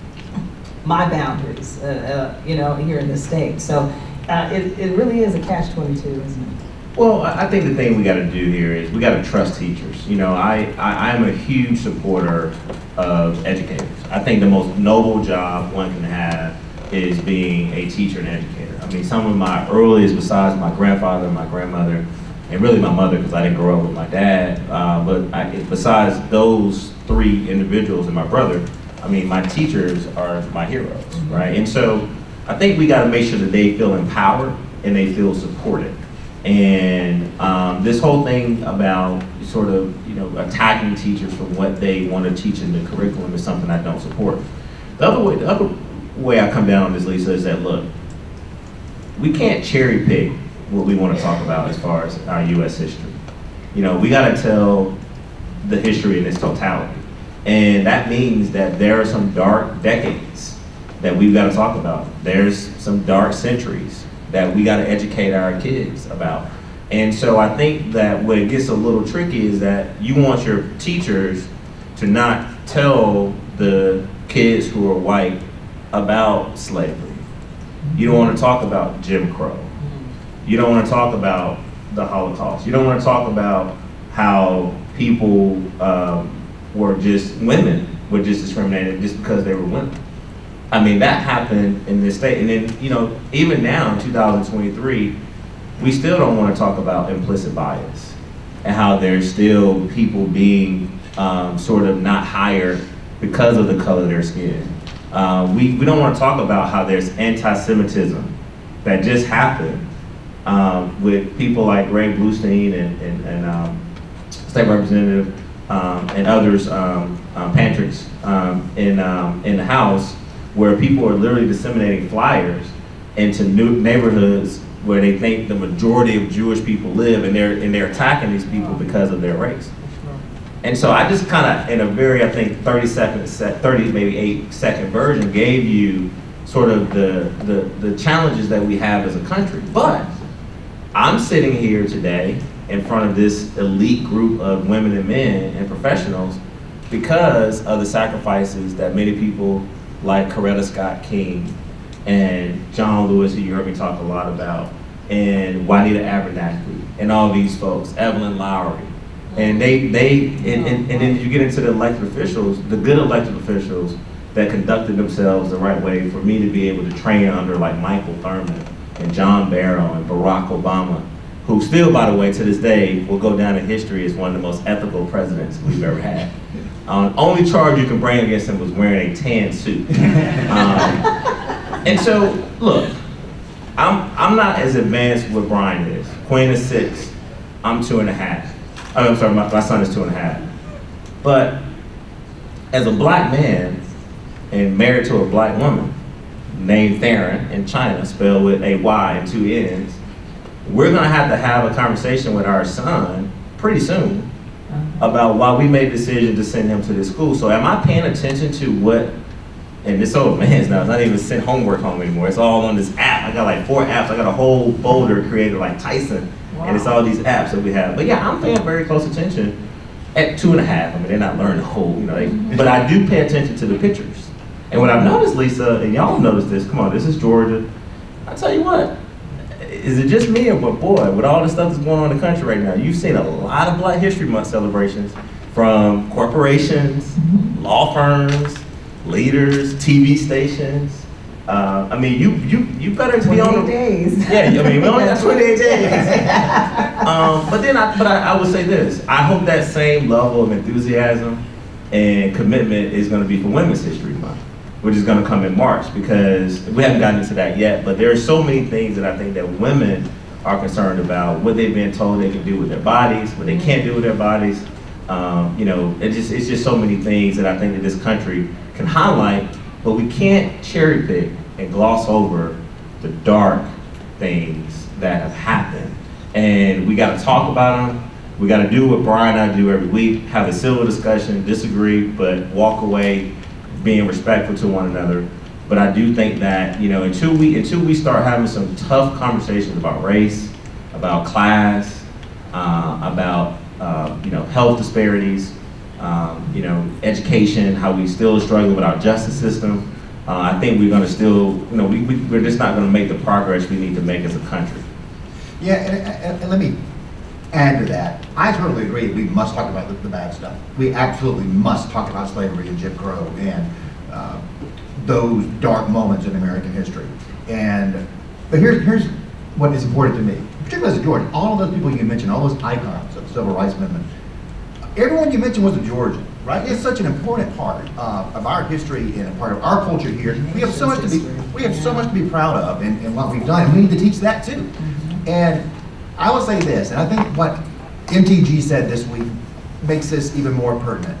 my boundaries, you know, here in the state. So it really is a catch-22, isn't it? Well, I think the thing we got to do here is we got to trust teachers. You know, I'm a huge supporter of educators. I think the most noble job one can have is being a teacher and educator. I mean, some of my earliest, besides my grandfather and my grandmother, and really my mother, because I didn't grow up with my dad, besides those three individuals and my brother, I mean, my teachers are my heroes, right? And so I think we got to make sure that they feel empowered and they feel supported. And this whole thing about sort of, you know, attacking teachers for what they want to teach in the curriculum is something I don't support. The other way I come down on this, Lisa, is that, look, we can't cherry pick what we want to talk about as far as our U.S. history. You know, we got to tell the history in its totality. And that means that there are some dark decades that we've got to talk about. There's some dark centuries that we got to educate our kids about. And so I think that what it gets a little tricky is that you want your teachers to not tell the kids who are white about slavery. You don't want to talk about Jim Crow. You don't want to talk about the Holocaust. You don't want to talk about how people women were just discriminated just because they were women. I mean, that happened in this state. And then, you know, even now in 2023, we still don't want to talk about implicit bias and how there's still people being sort of not hired because of the color of their skin. We don't want to talk about how there's anti-Semitism that just happened with people like Ray Bluestein and State Representative and others, Patrick's in the House, where people are literally disseminating flyers into new neighborhoods where they think the majority of Jewish people live, and they're attacking these people because of their race. And so I just kind of, in a very, I think, 30 maybe 8-second version, gave you sort of the challenges that we have as a country. But I'm sitting here today in front of this elite group of women and men and professionals because of the sacrifices that many people like Coretta Scott King and John Lewis, who you heard me talk a lot about, and Juanita Abernathy, and all these folks, Evelyn Lowry. And and then you get into the elected officials, the good elected officials that conducted themselves the right way for me to be able to train under like Michael Thurman and John Barrow and Barack Obama, who still, by the way, to this day, will go down in history as one of the most ethical presidents we've ever had. Only charge you can bring against him was wearing a tan suit. And so, look, I'm not as advanced with Bryan is. Queen is 6, I'm 2.5. I'm sorry, my son is 2.5. But as a black man and married to a black woman named Tharon in China, spelled with a Y and 2 N's, we're gonna have a conversation with our son pretty soon about why we made the decision to send him to this school. So am I paying attention to what, and this old man's now, it's not even sent homework home anymore. It's all on this app. I got like 4 apps. I got a whole folder created like Tyson. Wow. And it's all these apps that we have. But yeah, I'm paying very close attention at 2.5. I mean, they're not learning the whole, you know, but I do pay attention to the pictures. And what I've noticed, Lisa, and y'all noticed this, come on, this is Georgia. I tell you what, is it just me or but boy, with all the stuff that's going on in the country right now, you've seen a lot of Black History Month celebrations from corporations, law firms, leaders, TV stations. I mean, you better be on the days. Yeah, I mean, we only got 28 days. But I would say this: I hope that same level of enthusiasm and commitment is going to be for Women's History Month, which is going to come in March, because we haven't gotten into that yet. But there are so many things that I think that women are concerned about: what they've been told they can do with their bodies, what they can't do with their bodies. You know, it's just so many things that I think that this country can highlight. But we can't cherry pick and gloss over the dark things that have happened. And we gotta talk about them. We gotta do what Bryan and I do every week, have a civil discussion, disagree, but walk away being respectful to one another. But I do think that, you know, until we start having some tough conversations about race, about class, about you know, health disparities, you know, education, how we still struggle with our justice system. I think we're going to still, you know, we're just not going to make the progress we need to make as a country. Yeah, and let me add to that. I totally agree. We must talk about the bad stuff. We absolutely must talk about slavery and Jim Crow and those dark moments in American history. But here's what is important to me, particularly as a Georgian. All of those people you mentioned, all those icons of the Civil Rights Movement, everyone you mentioned was a Georgian, right? It's such an important part of our history and a part of our culture here. We have so much to be proud of in what we've done, and we need to teach that too. And I will say this, and I think what MTG said this week makes this even more pertinent.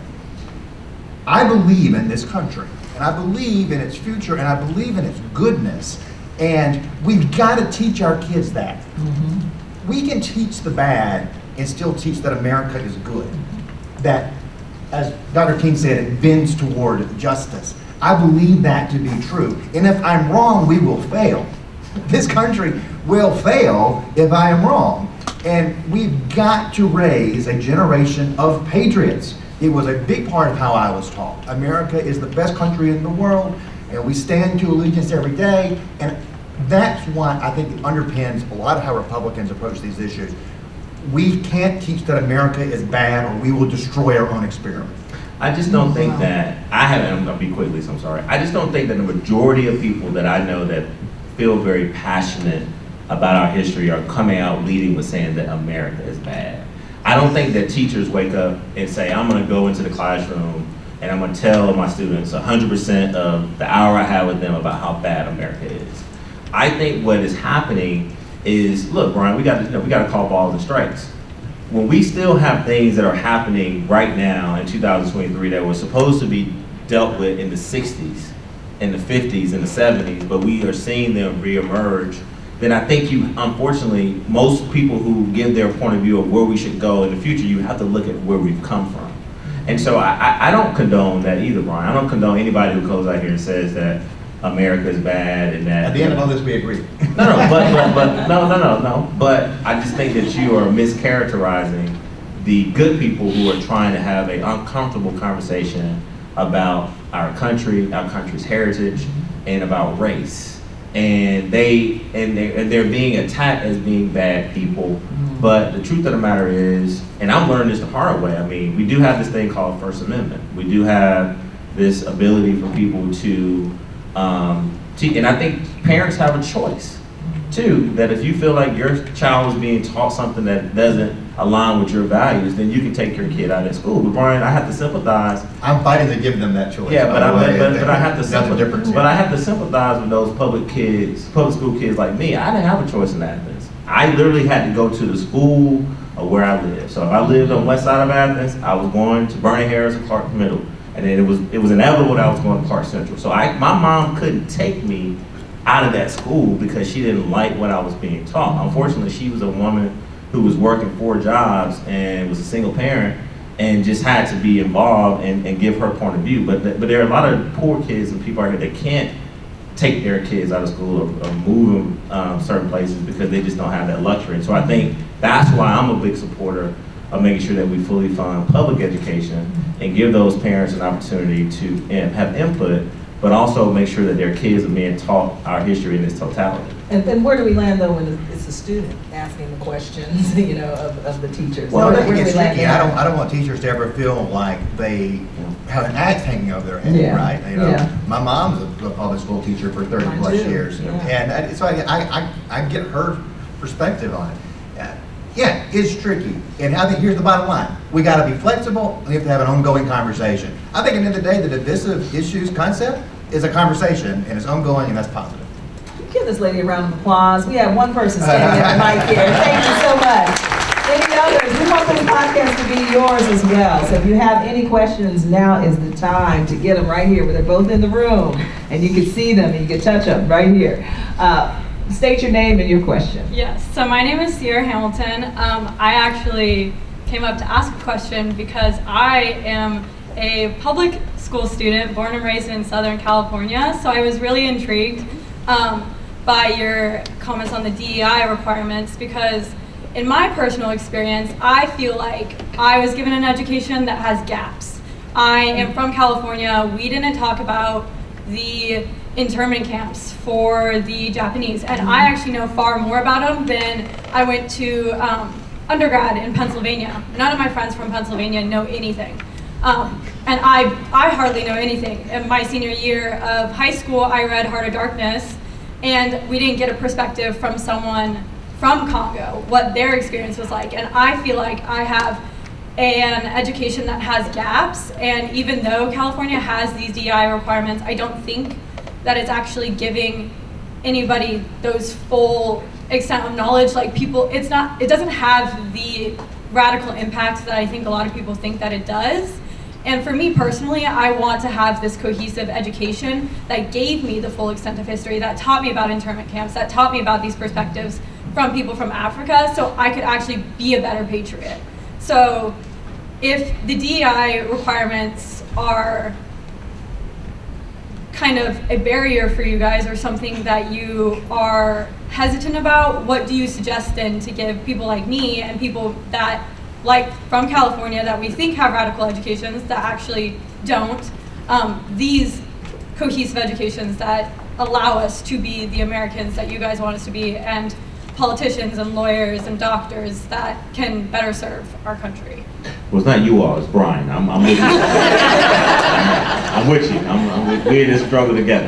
I believe in this country, and I believe in its future, and I believe in its goodness, and we've got to teach our kids that. We can teach the bad and still teach that America is good. That, as Dr. King said, it bends toward justice. I believe that to be true. And if I'm wrong, we will fail. This country will fail if I am wrong. And we've got to raise a generation of patriots. It was a big part of how I was taught. America is the best country in the world, and we stand to allegiance every day. And that's why I think it underpins a lot of how Republicans approach these issues. We can't teach that America is bad, or we will destroy our own experiment. I just don't think that, I'll be quick, Lisa, I'm sorry. I just don't think that the majority of people that I know that feel very passionate about our history are coming out leading with saying that America is bad. I don't think that teachers wake up and say, I'm gonna go into the classroom and I'm gonna tell my students 100% of the hour I have with them about how bad America is. I think what is happening is, look, Bryan, we got to call balls and strikes. When we still have things that are happening right now in 2023 that were supposed to be dealt with in the 60s, in the 50s, in the 70s, but we are seeing them reemerge, then I think unfortunately, most people who give their point of view of where we should go in the future, you have to look at where we've come from. And so I don't condone that either, Bryan. I don't condone anybody who goes out here and says that America is bad and that. At the end of all this, we agree. No. But I just think that you are mischaracterizing the good people who are trying to have an uncomfortable conversation about our country, our country's heritage, and about race. And they're being attacked as being bad people. But the truth of the matter is, and I'm learning this the hard way, I mean, we do have this thing called First Amendment. We do have this ability for people to teach, and I think parents have a choice too, that if you feel like your child is being taught something that doesn't align with your values, then you can take your kid out of school. But Bryan, I have to sympathize. I'm fighting to give them that choice. Yeah, but I have to sympathize. But I have to sympathize with those public school kids like me. I didn't have a choice in Athens. I literally had to go to the school of where I lived. So if I lived on the west side of Athens, I was going to Vernon Harris or Clark Middle. And then it was inevitable that I was going to Clark Central. So my mom couldn't take me out of that school because she didn't like what I was being taught. Unfortunately, she was a woman who was working 4 jobs and was a single parent and just had to be involved and give her point of view. But there are a lot of poor kids and people out here that can't take their kids out of school or move them certain places because they just don't have that luxury. And so I think that's why I'm a big supporter of making sure that we fully fund public education and give those parents an opportunity to have input, but also make sure that their kids are being taught our history in its totality. And then where do we land though when it's a student asking the questions, you know, of the teachers? Well, Where I do think we it's land tricky. there? I don't want teachers to ever feel like they have an axe hanging over their head, right? You know, my mom's a public school teacher for 30 plus years, and so I get her perspective on it. Yeah, it's tricky, and I think here's the bottom line. We got to be flexible, we have to have an ongoing conversation. I think at the end of the day, the divisive issues concept is a conversation, and it's ongoing, and that's positive. Give this lady a round of applause. We have one person standing at the mic here. Thank you so much. Any others? We want this podcast to be yours as well. So if you have any questions, now is the time to get them right here, where they're both in the room, and you can see them, and you can touch them right here. State your name and your question. Yes, so my name is Sierra Hamilton. I actually came up to ask a question because I am a public school student born and raised in Southern California, so I was really intrigued by your comments on the DEI requirements, because in my personal experience, I feel like I was given an education that has gaps. I am from California. We didn't talk about the internment camps for the Japanese, and I actually know far more about them than I went to undergrad in Pennsylvania. None of my friends from Pennsylvania know anything, and I hardly know anything. In my senior year of high school, I read Heart of Darkness, and we didn't get a perspective from someone from Congo, what their experience was like. And I feel like I have an education that has gaps, and even though California has these DEI requirements, I don't think that it's actually giving anybody those full extent of knowledge. Like people, it doesn't have the radical impact that I think a lot of people think that it does. And for me personally, I want to have this cohesive education that gave me the full extent of history, that taught me about internment camps, that taught me about these perspectives from people from Africa, so I could actually be a better patriot. So if the DEI requirements are kind of a barrier for you guys, or something that you are hesitant about, what do you suggest then to give people like me and people that, like from California, that we think have radical educations that actually don't, these cohesive educations that allow us to be the Americans that you guys want us to be, and politicians and lawyers and doctors that can better serve our country? Well, it's not you all, it's Bryan. I'm with you. I'm with you. We're in this struggle together.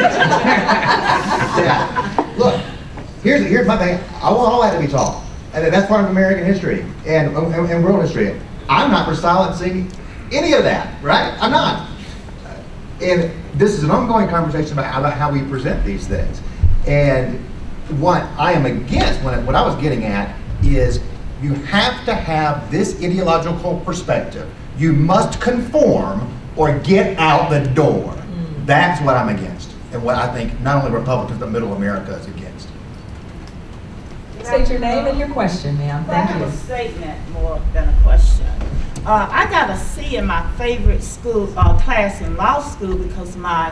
Yeah. Look, here's my thing. I want all that to be taught. And that's part of American history and world history. I'm not for silencing any of that, right? I'm not. And this is an ongoing conversation about how we present these things. And what I am against, what I was getting at, is you have to have this ideological perspective. You must conform or get out the door. That's what I'm against, and what I think not only Republicans but middle America is against. State your name and your question, ma'am. Thank you. I have a statement more than a question. I got a C in my favorite school class in law school because my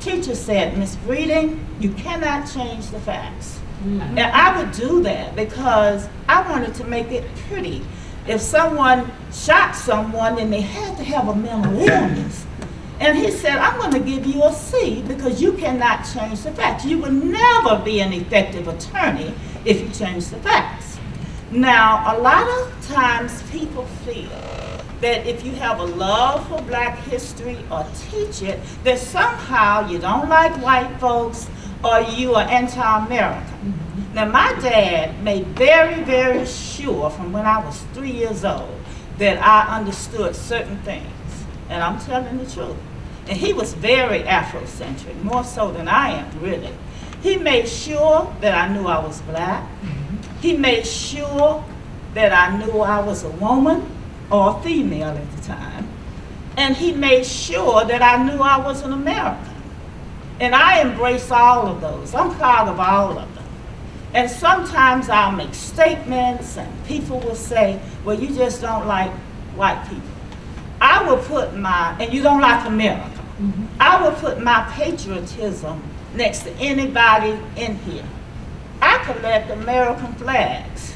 teacher said, Miss Breeding, you cannot change the facts. And I would do that because I wanted to make it pretty. If someone shot someone, then they had to have a mental illness. And he said, I'm going to give you a C because you cannot change the facts. You will never be an effective attorney if you change the facts. Now, a lot of times people feel that if you have a love for black history or teach it, that somehow you don't like white folks or you are anti-American. Now, my dad made very, very sure from when I was 3 years old that I understood certain things. And I'm telling the truth. And he was very Afrocentric, more so than I am, really. He made sure that I knew I was black. He made sure that I knew I was a woman or a female at the time. And he made sure that I knew I was an American. And I embrace all of those. I'm proud of all of them. And sometimes I'll make statements and people will say, well, you just don't like white people. I will put my, and you don't like America. I will put my patriotism next to anybody in here. I collect American flags.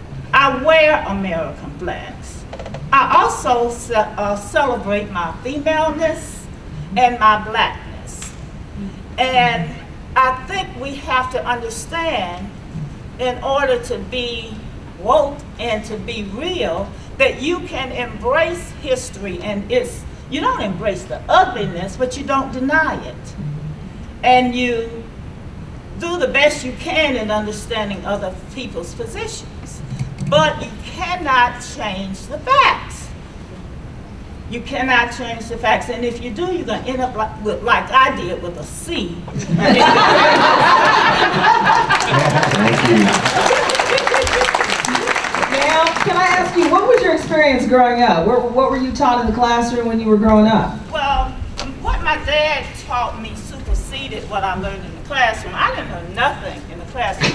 I wear American flags. I also celebrate my femaleness and my blackness. And I think we have to understand, in order to be woke and to be real, that you can embrace history, and you don't embrace the ugliness, but you don't deny it. And you do the best you can in understanding other people's positions. But you cannot change the facts. You cannot change the facts. And if you do, you're going to end up like I did, with a C. Thank you. Now, can I ask you, what was your experience growing up? What were you taught in the classroom when you were growing up? Well, what my dad taught me superseded what I learned in the classroom. I didn't know nothing in the classroom.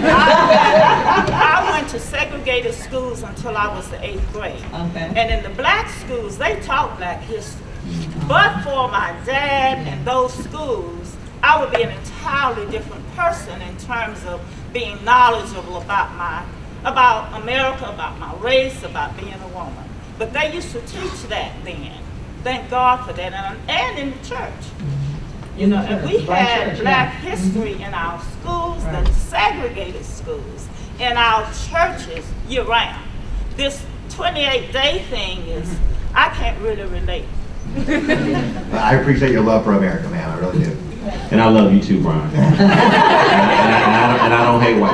I went to segregated schools until I was the 8th grade. Okay. And in the black schools, they taught black history. But for my dad and those schools, I would be an entirely different person in terms of being knowledgeable about America, about my race, about being a woman. But they used to teach that then. Thank God for that. And in the church. You know, and we had black history in our schools, the segregated schools, in our churches year round. This 28-day thing is, I can't really relate. I appreciate your love for America, man. I really do. And I love you too, Bryan. and I don't hate white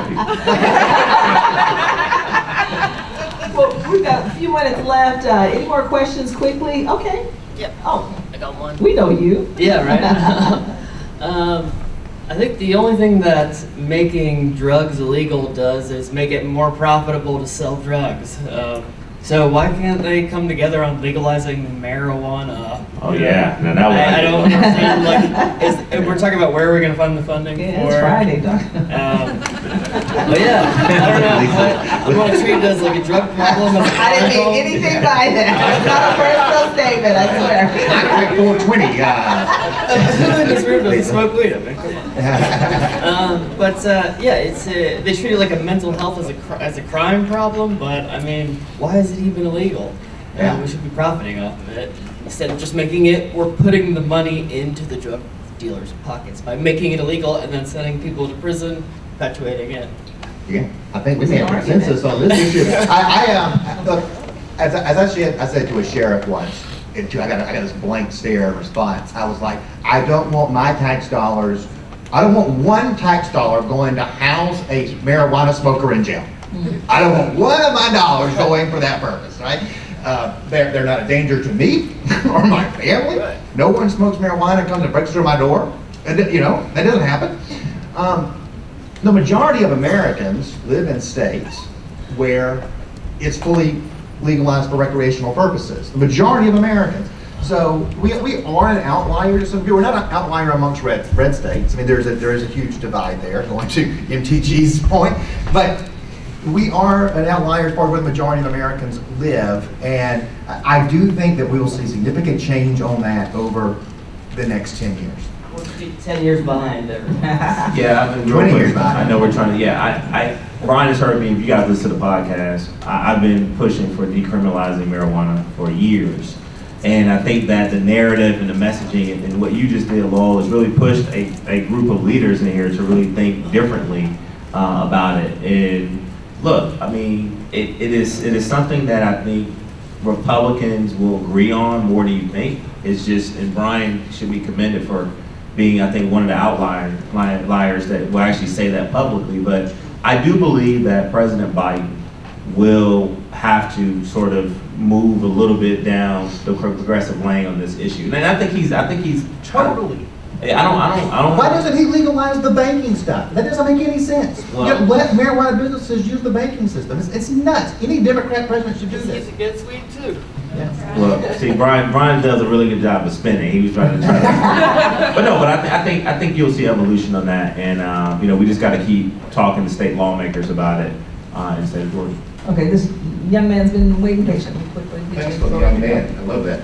people. Well, we've got a few minutes left. Any more questions quickly? Okay. Yep. Oh, I got one. we know you. Yeah, right? I think the only thing that making drugs illegal does is make it more profitable to sell drugs. So why can't they come together on legalizing marijuana? Oh yeah, no, that I don't understand. Like, we're talking about where are we going to fund the funding Yeah, for? it's Friday, Doc. But yeah, I don't know. I want to treat it as like a drug problem. I didn't mean anything by that. It's not a personal statement, I swear. I quit 420. Who in this room doesn't smoke weed? I mean, come on. Yeah, it's they treat it like a mental health as a crime problem. But I mean, why is it even illegal? Yeah. We should be profiting off of it instead of just making it. We're putting the money into the drug dealers' pockets by making it illegal and then sending people to prison, perpetuating it. Yeah, I think we may have consensus on this issue. Look, as I said to a sheriff once, I got this blank stare response. I was like, I don't want my tax dollars, I don't want one tax dollar going to house a marijuana smoker in jail. I don't want one of my dollars going for that purpose, right? They're not a danger to me or my family. No one smokes marijuana and comes and breaks through my door. And you know, that doesn't happen. The majority of Americans live in states where it's fully legalized for recreational purposes. The majority of Americans. So we are an outlier to some people. We're not an outlier amongst red states. I mean, there is a huge divide there, going to MTG's point. But we are an outlier as far as where the majority of Americans live. And I do think that we will see significant change on that over the next 10 years. 10 years behind there. Yeah, I've been 20 years behind. I know we're trying to, Bryan has heard me, if you guys listen to the podcast, I've been pushing for decriminalizing marijuana for years. And I think that the narrative and the messaging and what you just did, Lowell, has really pushed a group of leaders in here to really think differently about it. And look, I mean, it is something that I think Republicans will agree on more than you think. It's just, and Bryan should be commended for being, I think, one of the outliers that will actually say that publicly. But I do believe that President Biden will have to sort of move a little bit down the progressive lane on this issue. And I think he's Totally. I don't. Why doesn't he legalize the banking stuff? That doesn't make any sense. Well, let marijuana businesses use the banking system. It's nuts. Any Democrat president should do this. He's a good sweet too. Yeah. Look, see, Bryan does a really good job of spinning. He was trying to but I think you'll see evolution on that, and we just got to keep talking to state lawmakers about it in the state of Georgia. Okay, this young man's been waiting patiently. Quickly. Thanks for the young man. I love that.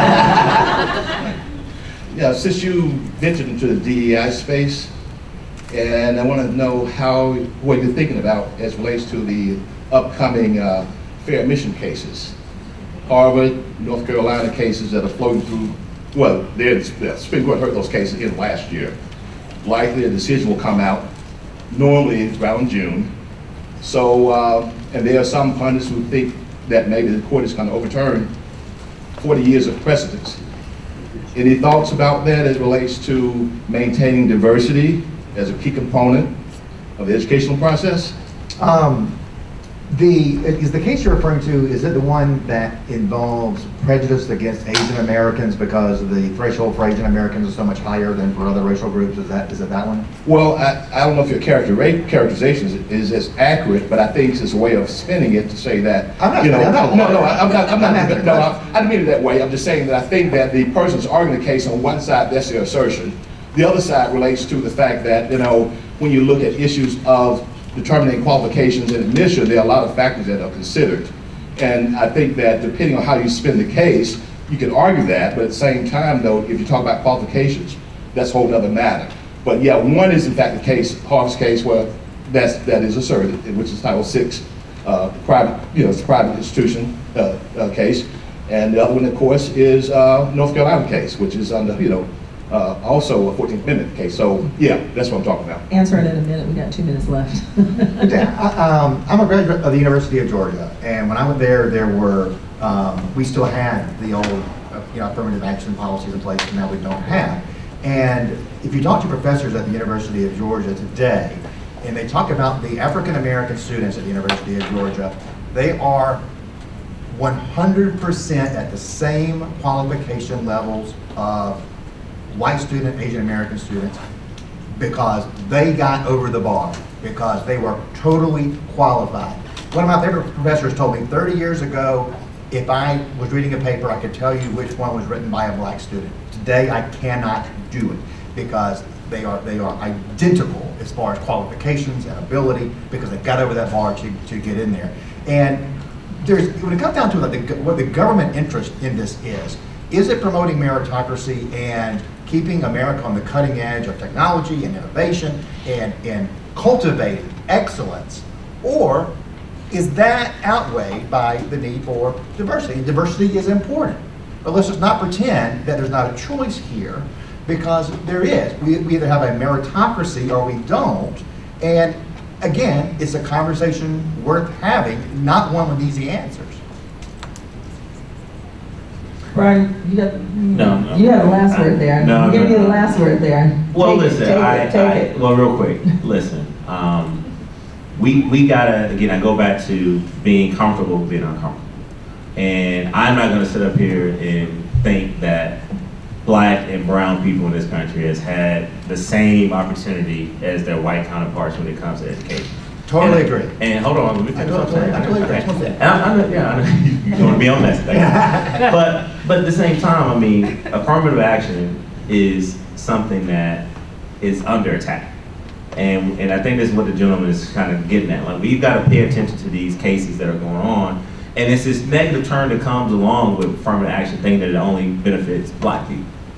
Yeah, since you ventured into the DEI space, and I want to know what you're thinking about as it relates to the upcoming fair admission cases. Harvard, North Carolina cases that are floating through, well, the Supreme Court heard those cases in last year. Likely a decision will come out, normally around June. So, and there are some pundits who think that maybe the court is going to overturn 40 years of precedence. Any thoughts about that as it relates to maintaining diversity as a key component of the educational process? Is the case you're referring to, is it the one that involves prejudice against Asian Americans because the threshold for Asian Americans is so much higher than for other racial groups? Is it that one? Well, I don't know if your characterization is as accurate, but I think it's a way of spinning it to say that, I didn't mean it that way. I'm just saying that I think that the person's arguing the case on one side, that's their assertion. The other side relates to the fact that, when you look at issues of determining qualifications and admission, there are a lot of factors that are considered. And I think that depending on how you spin the case, you can argue that, but at the same time though, if you talk about qualifications, that's a whole other matter. But yeah, one is in fact the case, Harvard's case, where that is asserted, which is Title VI, private, it's a private institution case. And the other one, of course, is North Carolina case, which is under, also a 14th Amendment case. So yeah, that's what I'm talking about. Answer it in a minute. We got 2 minutes left. I'm a graduate of the University of Georgia, and when I went there, we still had the old affirmative action policies in place, and now we don't have. And if you talk to professors at the University of Georgia today, and they talk about the African American students at the University of Georgia, they are 100% at the same qualification levels of white student, Asian American students, because they got over the bar, because they were totally qualified. One of my favorite professors told me 30 years ago, if I was reading a paper, I could tell you which one was written by a black student. Today, I cannot do it because they are identical as far as qualifications and ability, because they got over that bar to get in there. And when it comes down to what the government interest in this is it promoting meritocracy and keeping America on the cutting edge of technology and innovation and cultivating excellence, or is that outweighed by the need for diversity? And diversity is important, but let's just not pretend that there's not a choice here, because there is. We either have a meritocracy or we don't, and again, it's a conversation worth having, not one with easy answers. Bryan, you have the last word there. Give me the last word there. Well, listen, well, real quick, listen. We gotta, again, I go back to being comfortable with being uncomfortable. And I'm not gonna sit up here and think that black and brown people in this country has had the same opportunity as their white counterparts when it comes to education. Totally agree. And hold on, let me finish what I'm saying. I totally agree. I know you want to be on that thing. But at the same time, I mean, affirmative action is something that is under attack. And I think that's what the gentleman is kind of getting at. Like, we've got to pay attention to these cases that are going on. And it's this negative turn that comes along with affirmative action, thinking that it only benefits black people.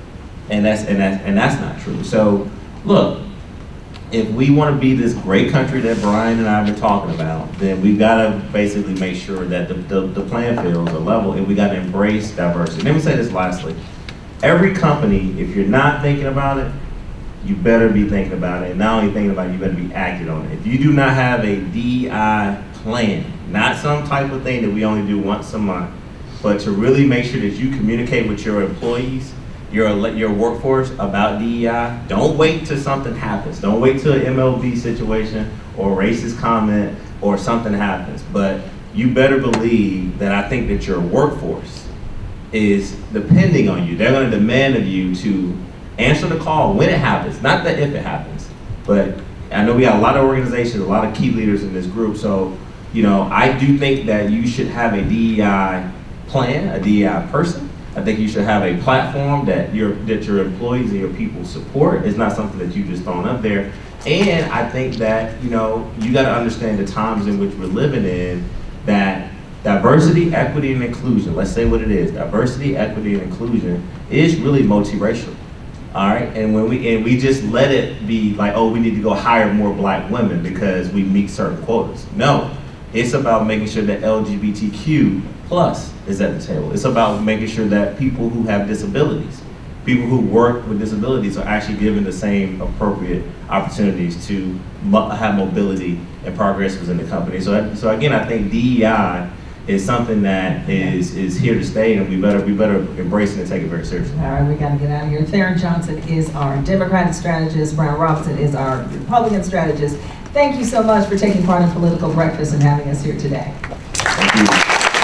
And that's not true. So look, if we want to be this great country that Bryan and I have been talking about, then we've got to basically make sure that the playing fields are level, and we got to embrace diversity. Let me say this lastly. Every company, if you're not thinking about it, you better be thinking about it. And not only thinking about it, you better be acting on it. If you do not have a DEI plan, not some type of thing that we only do once a month, but to really make sure that you communicate with your employees, your workforce about DEI. Don't wait till something happens. Don't wait till an MLB situation or a racist comment or something happens. But you better believe that I think that your workforce is depending on you. They're going to demand of you to answer the call when it happens, not that if it happens. But I know we got a lot of organizations, a lot of key leaders in this group. So, you know, I do think that you should have a DEI plan, a DEI person. I think you should have a platform that your employees and your people support. It's not something that you just thrown up there. And I think that, you know, you got to understand the times in which we're living in, that diversity, equity, and inclusion, let's say what it is, diversity, equity, and inclusion is really multiracial. All right, and when we just let it be like, oh, we need to go hire more black women because we meet certain quotas. No, it's about making sure that LGBTQ plus is at the table. It's about making sure that people who have disabilities, people who work with disabilities are actually given the same appropriate opportunities to have mobility and progress within the company. So again, I think DEI is something that is here to stay, and we better embrace it and take it very seriously. All right, we got to get out of here. Tharon Johnson is our Democratic strategist. Bryan Robinson is our Republican strategist. Thank you so much for taking part in Political Breakfast and having us here today. Thank you.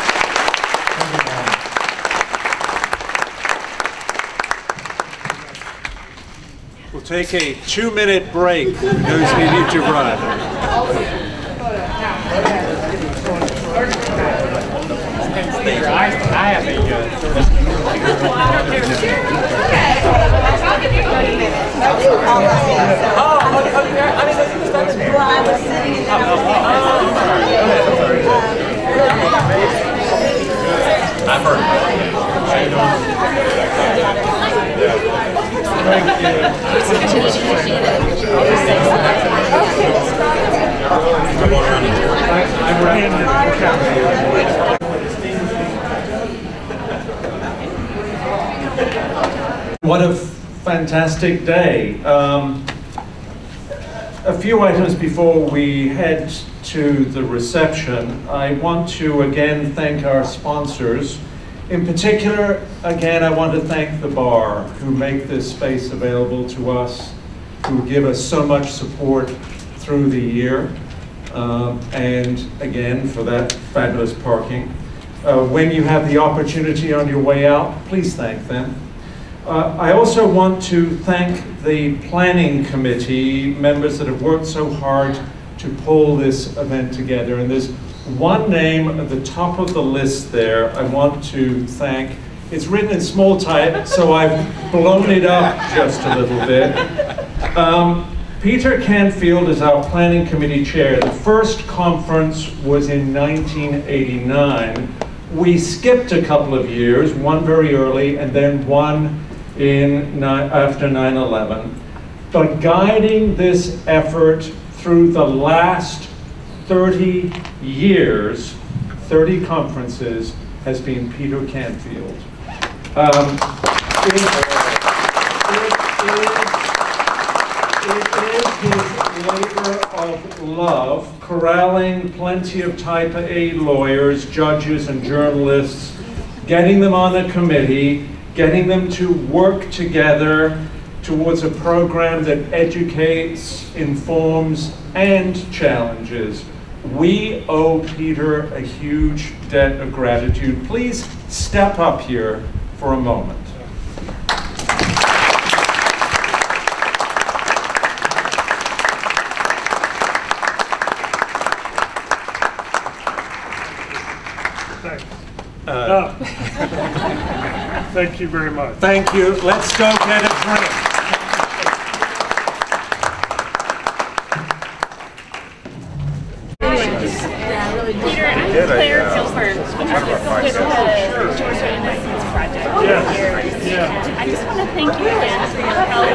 We'll take a 2-minute break. Those needing to run. I have a I've heard What a fantastic day. A few items before we head to the reception. I want to again thank our sponsors. In particular, again, I want to thank the bar who make this space available to us, who give us so much support through the year, and again, for that fabulous parking. When you have the opportunity on your way out, please thank them. I also want to thank the planning committee members that have worked so hard to pull this event together. And there's one name at the top of the list there I want to thank. It's written in small type, so I've blown it up just a little bit. Peter Canfield is our planning committee chair. The first conference was in 1989. We skipped a couple of years, one very early and then one after 9/11. But guiding this effort through the last 30 years, 30 conferences, has been Peter Canfield. It is his labor of love, corralling plenty of type A lawyers, judges, and journalists, getting them on a committee, getting them to work together towards a program that educates, informs, and challenges. We owe Peter a huge debt of gratitude. Please step up here for a moment. Thank you very much. Thank you. Let's go get a drink. Peter, I'm Claire Gilbert with the Georgia Innocence Project here. I just want to thank you again for your help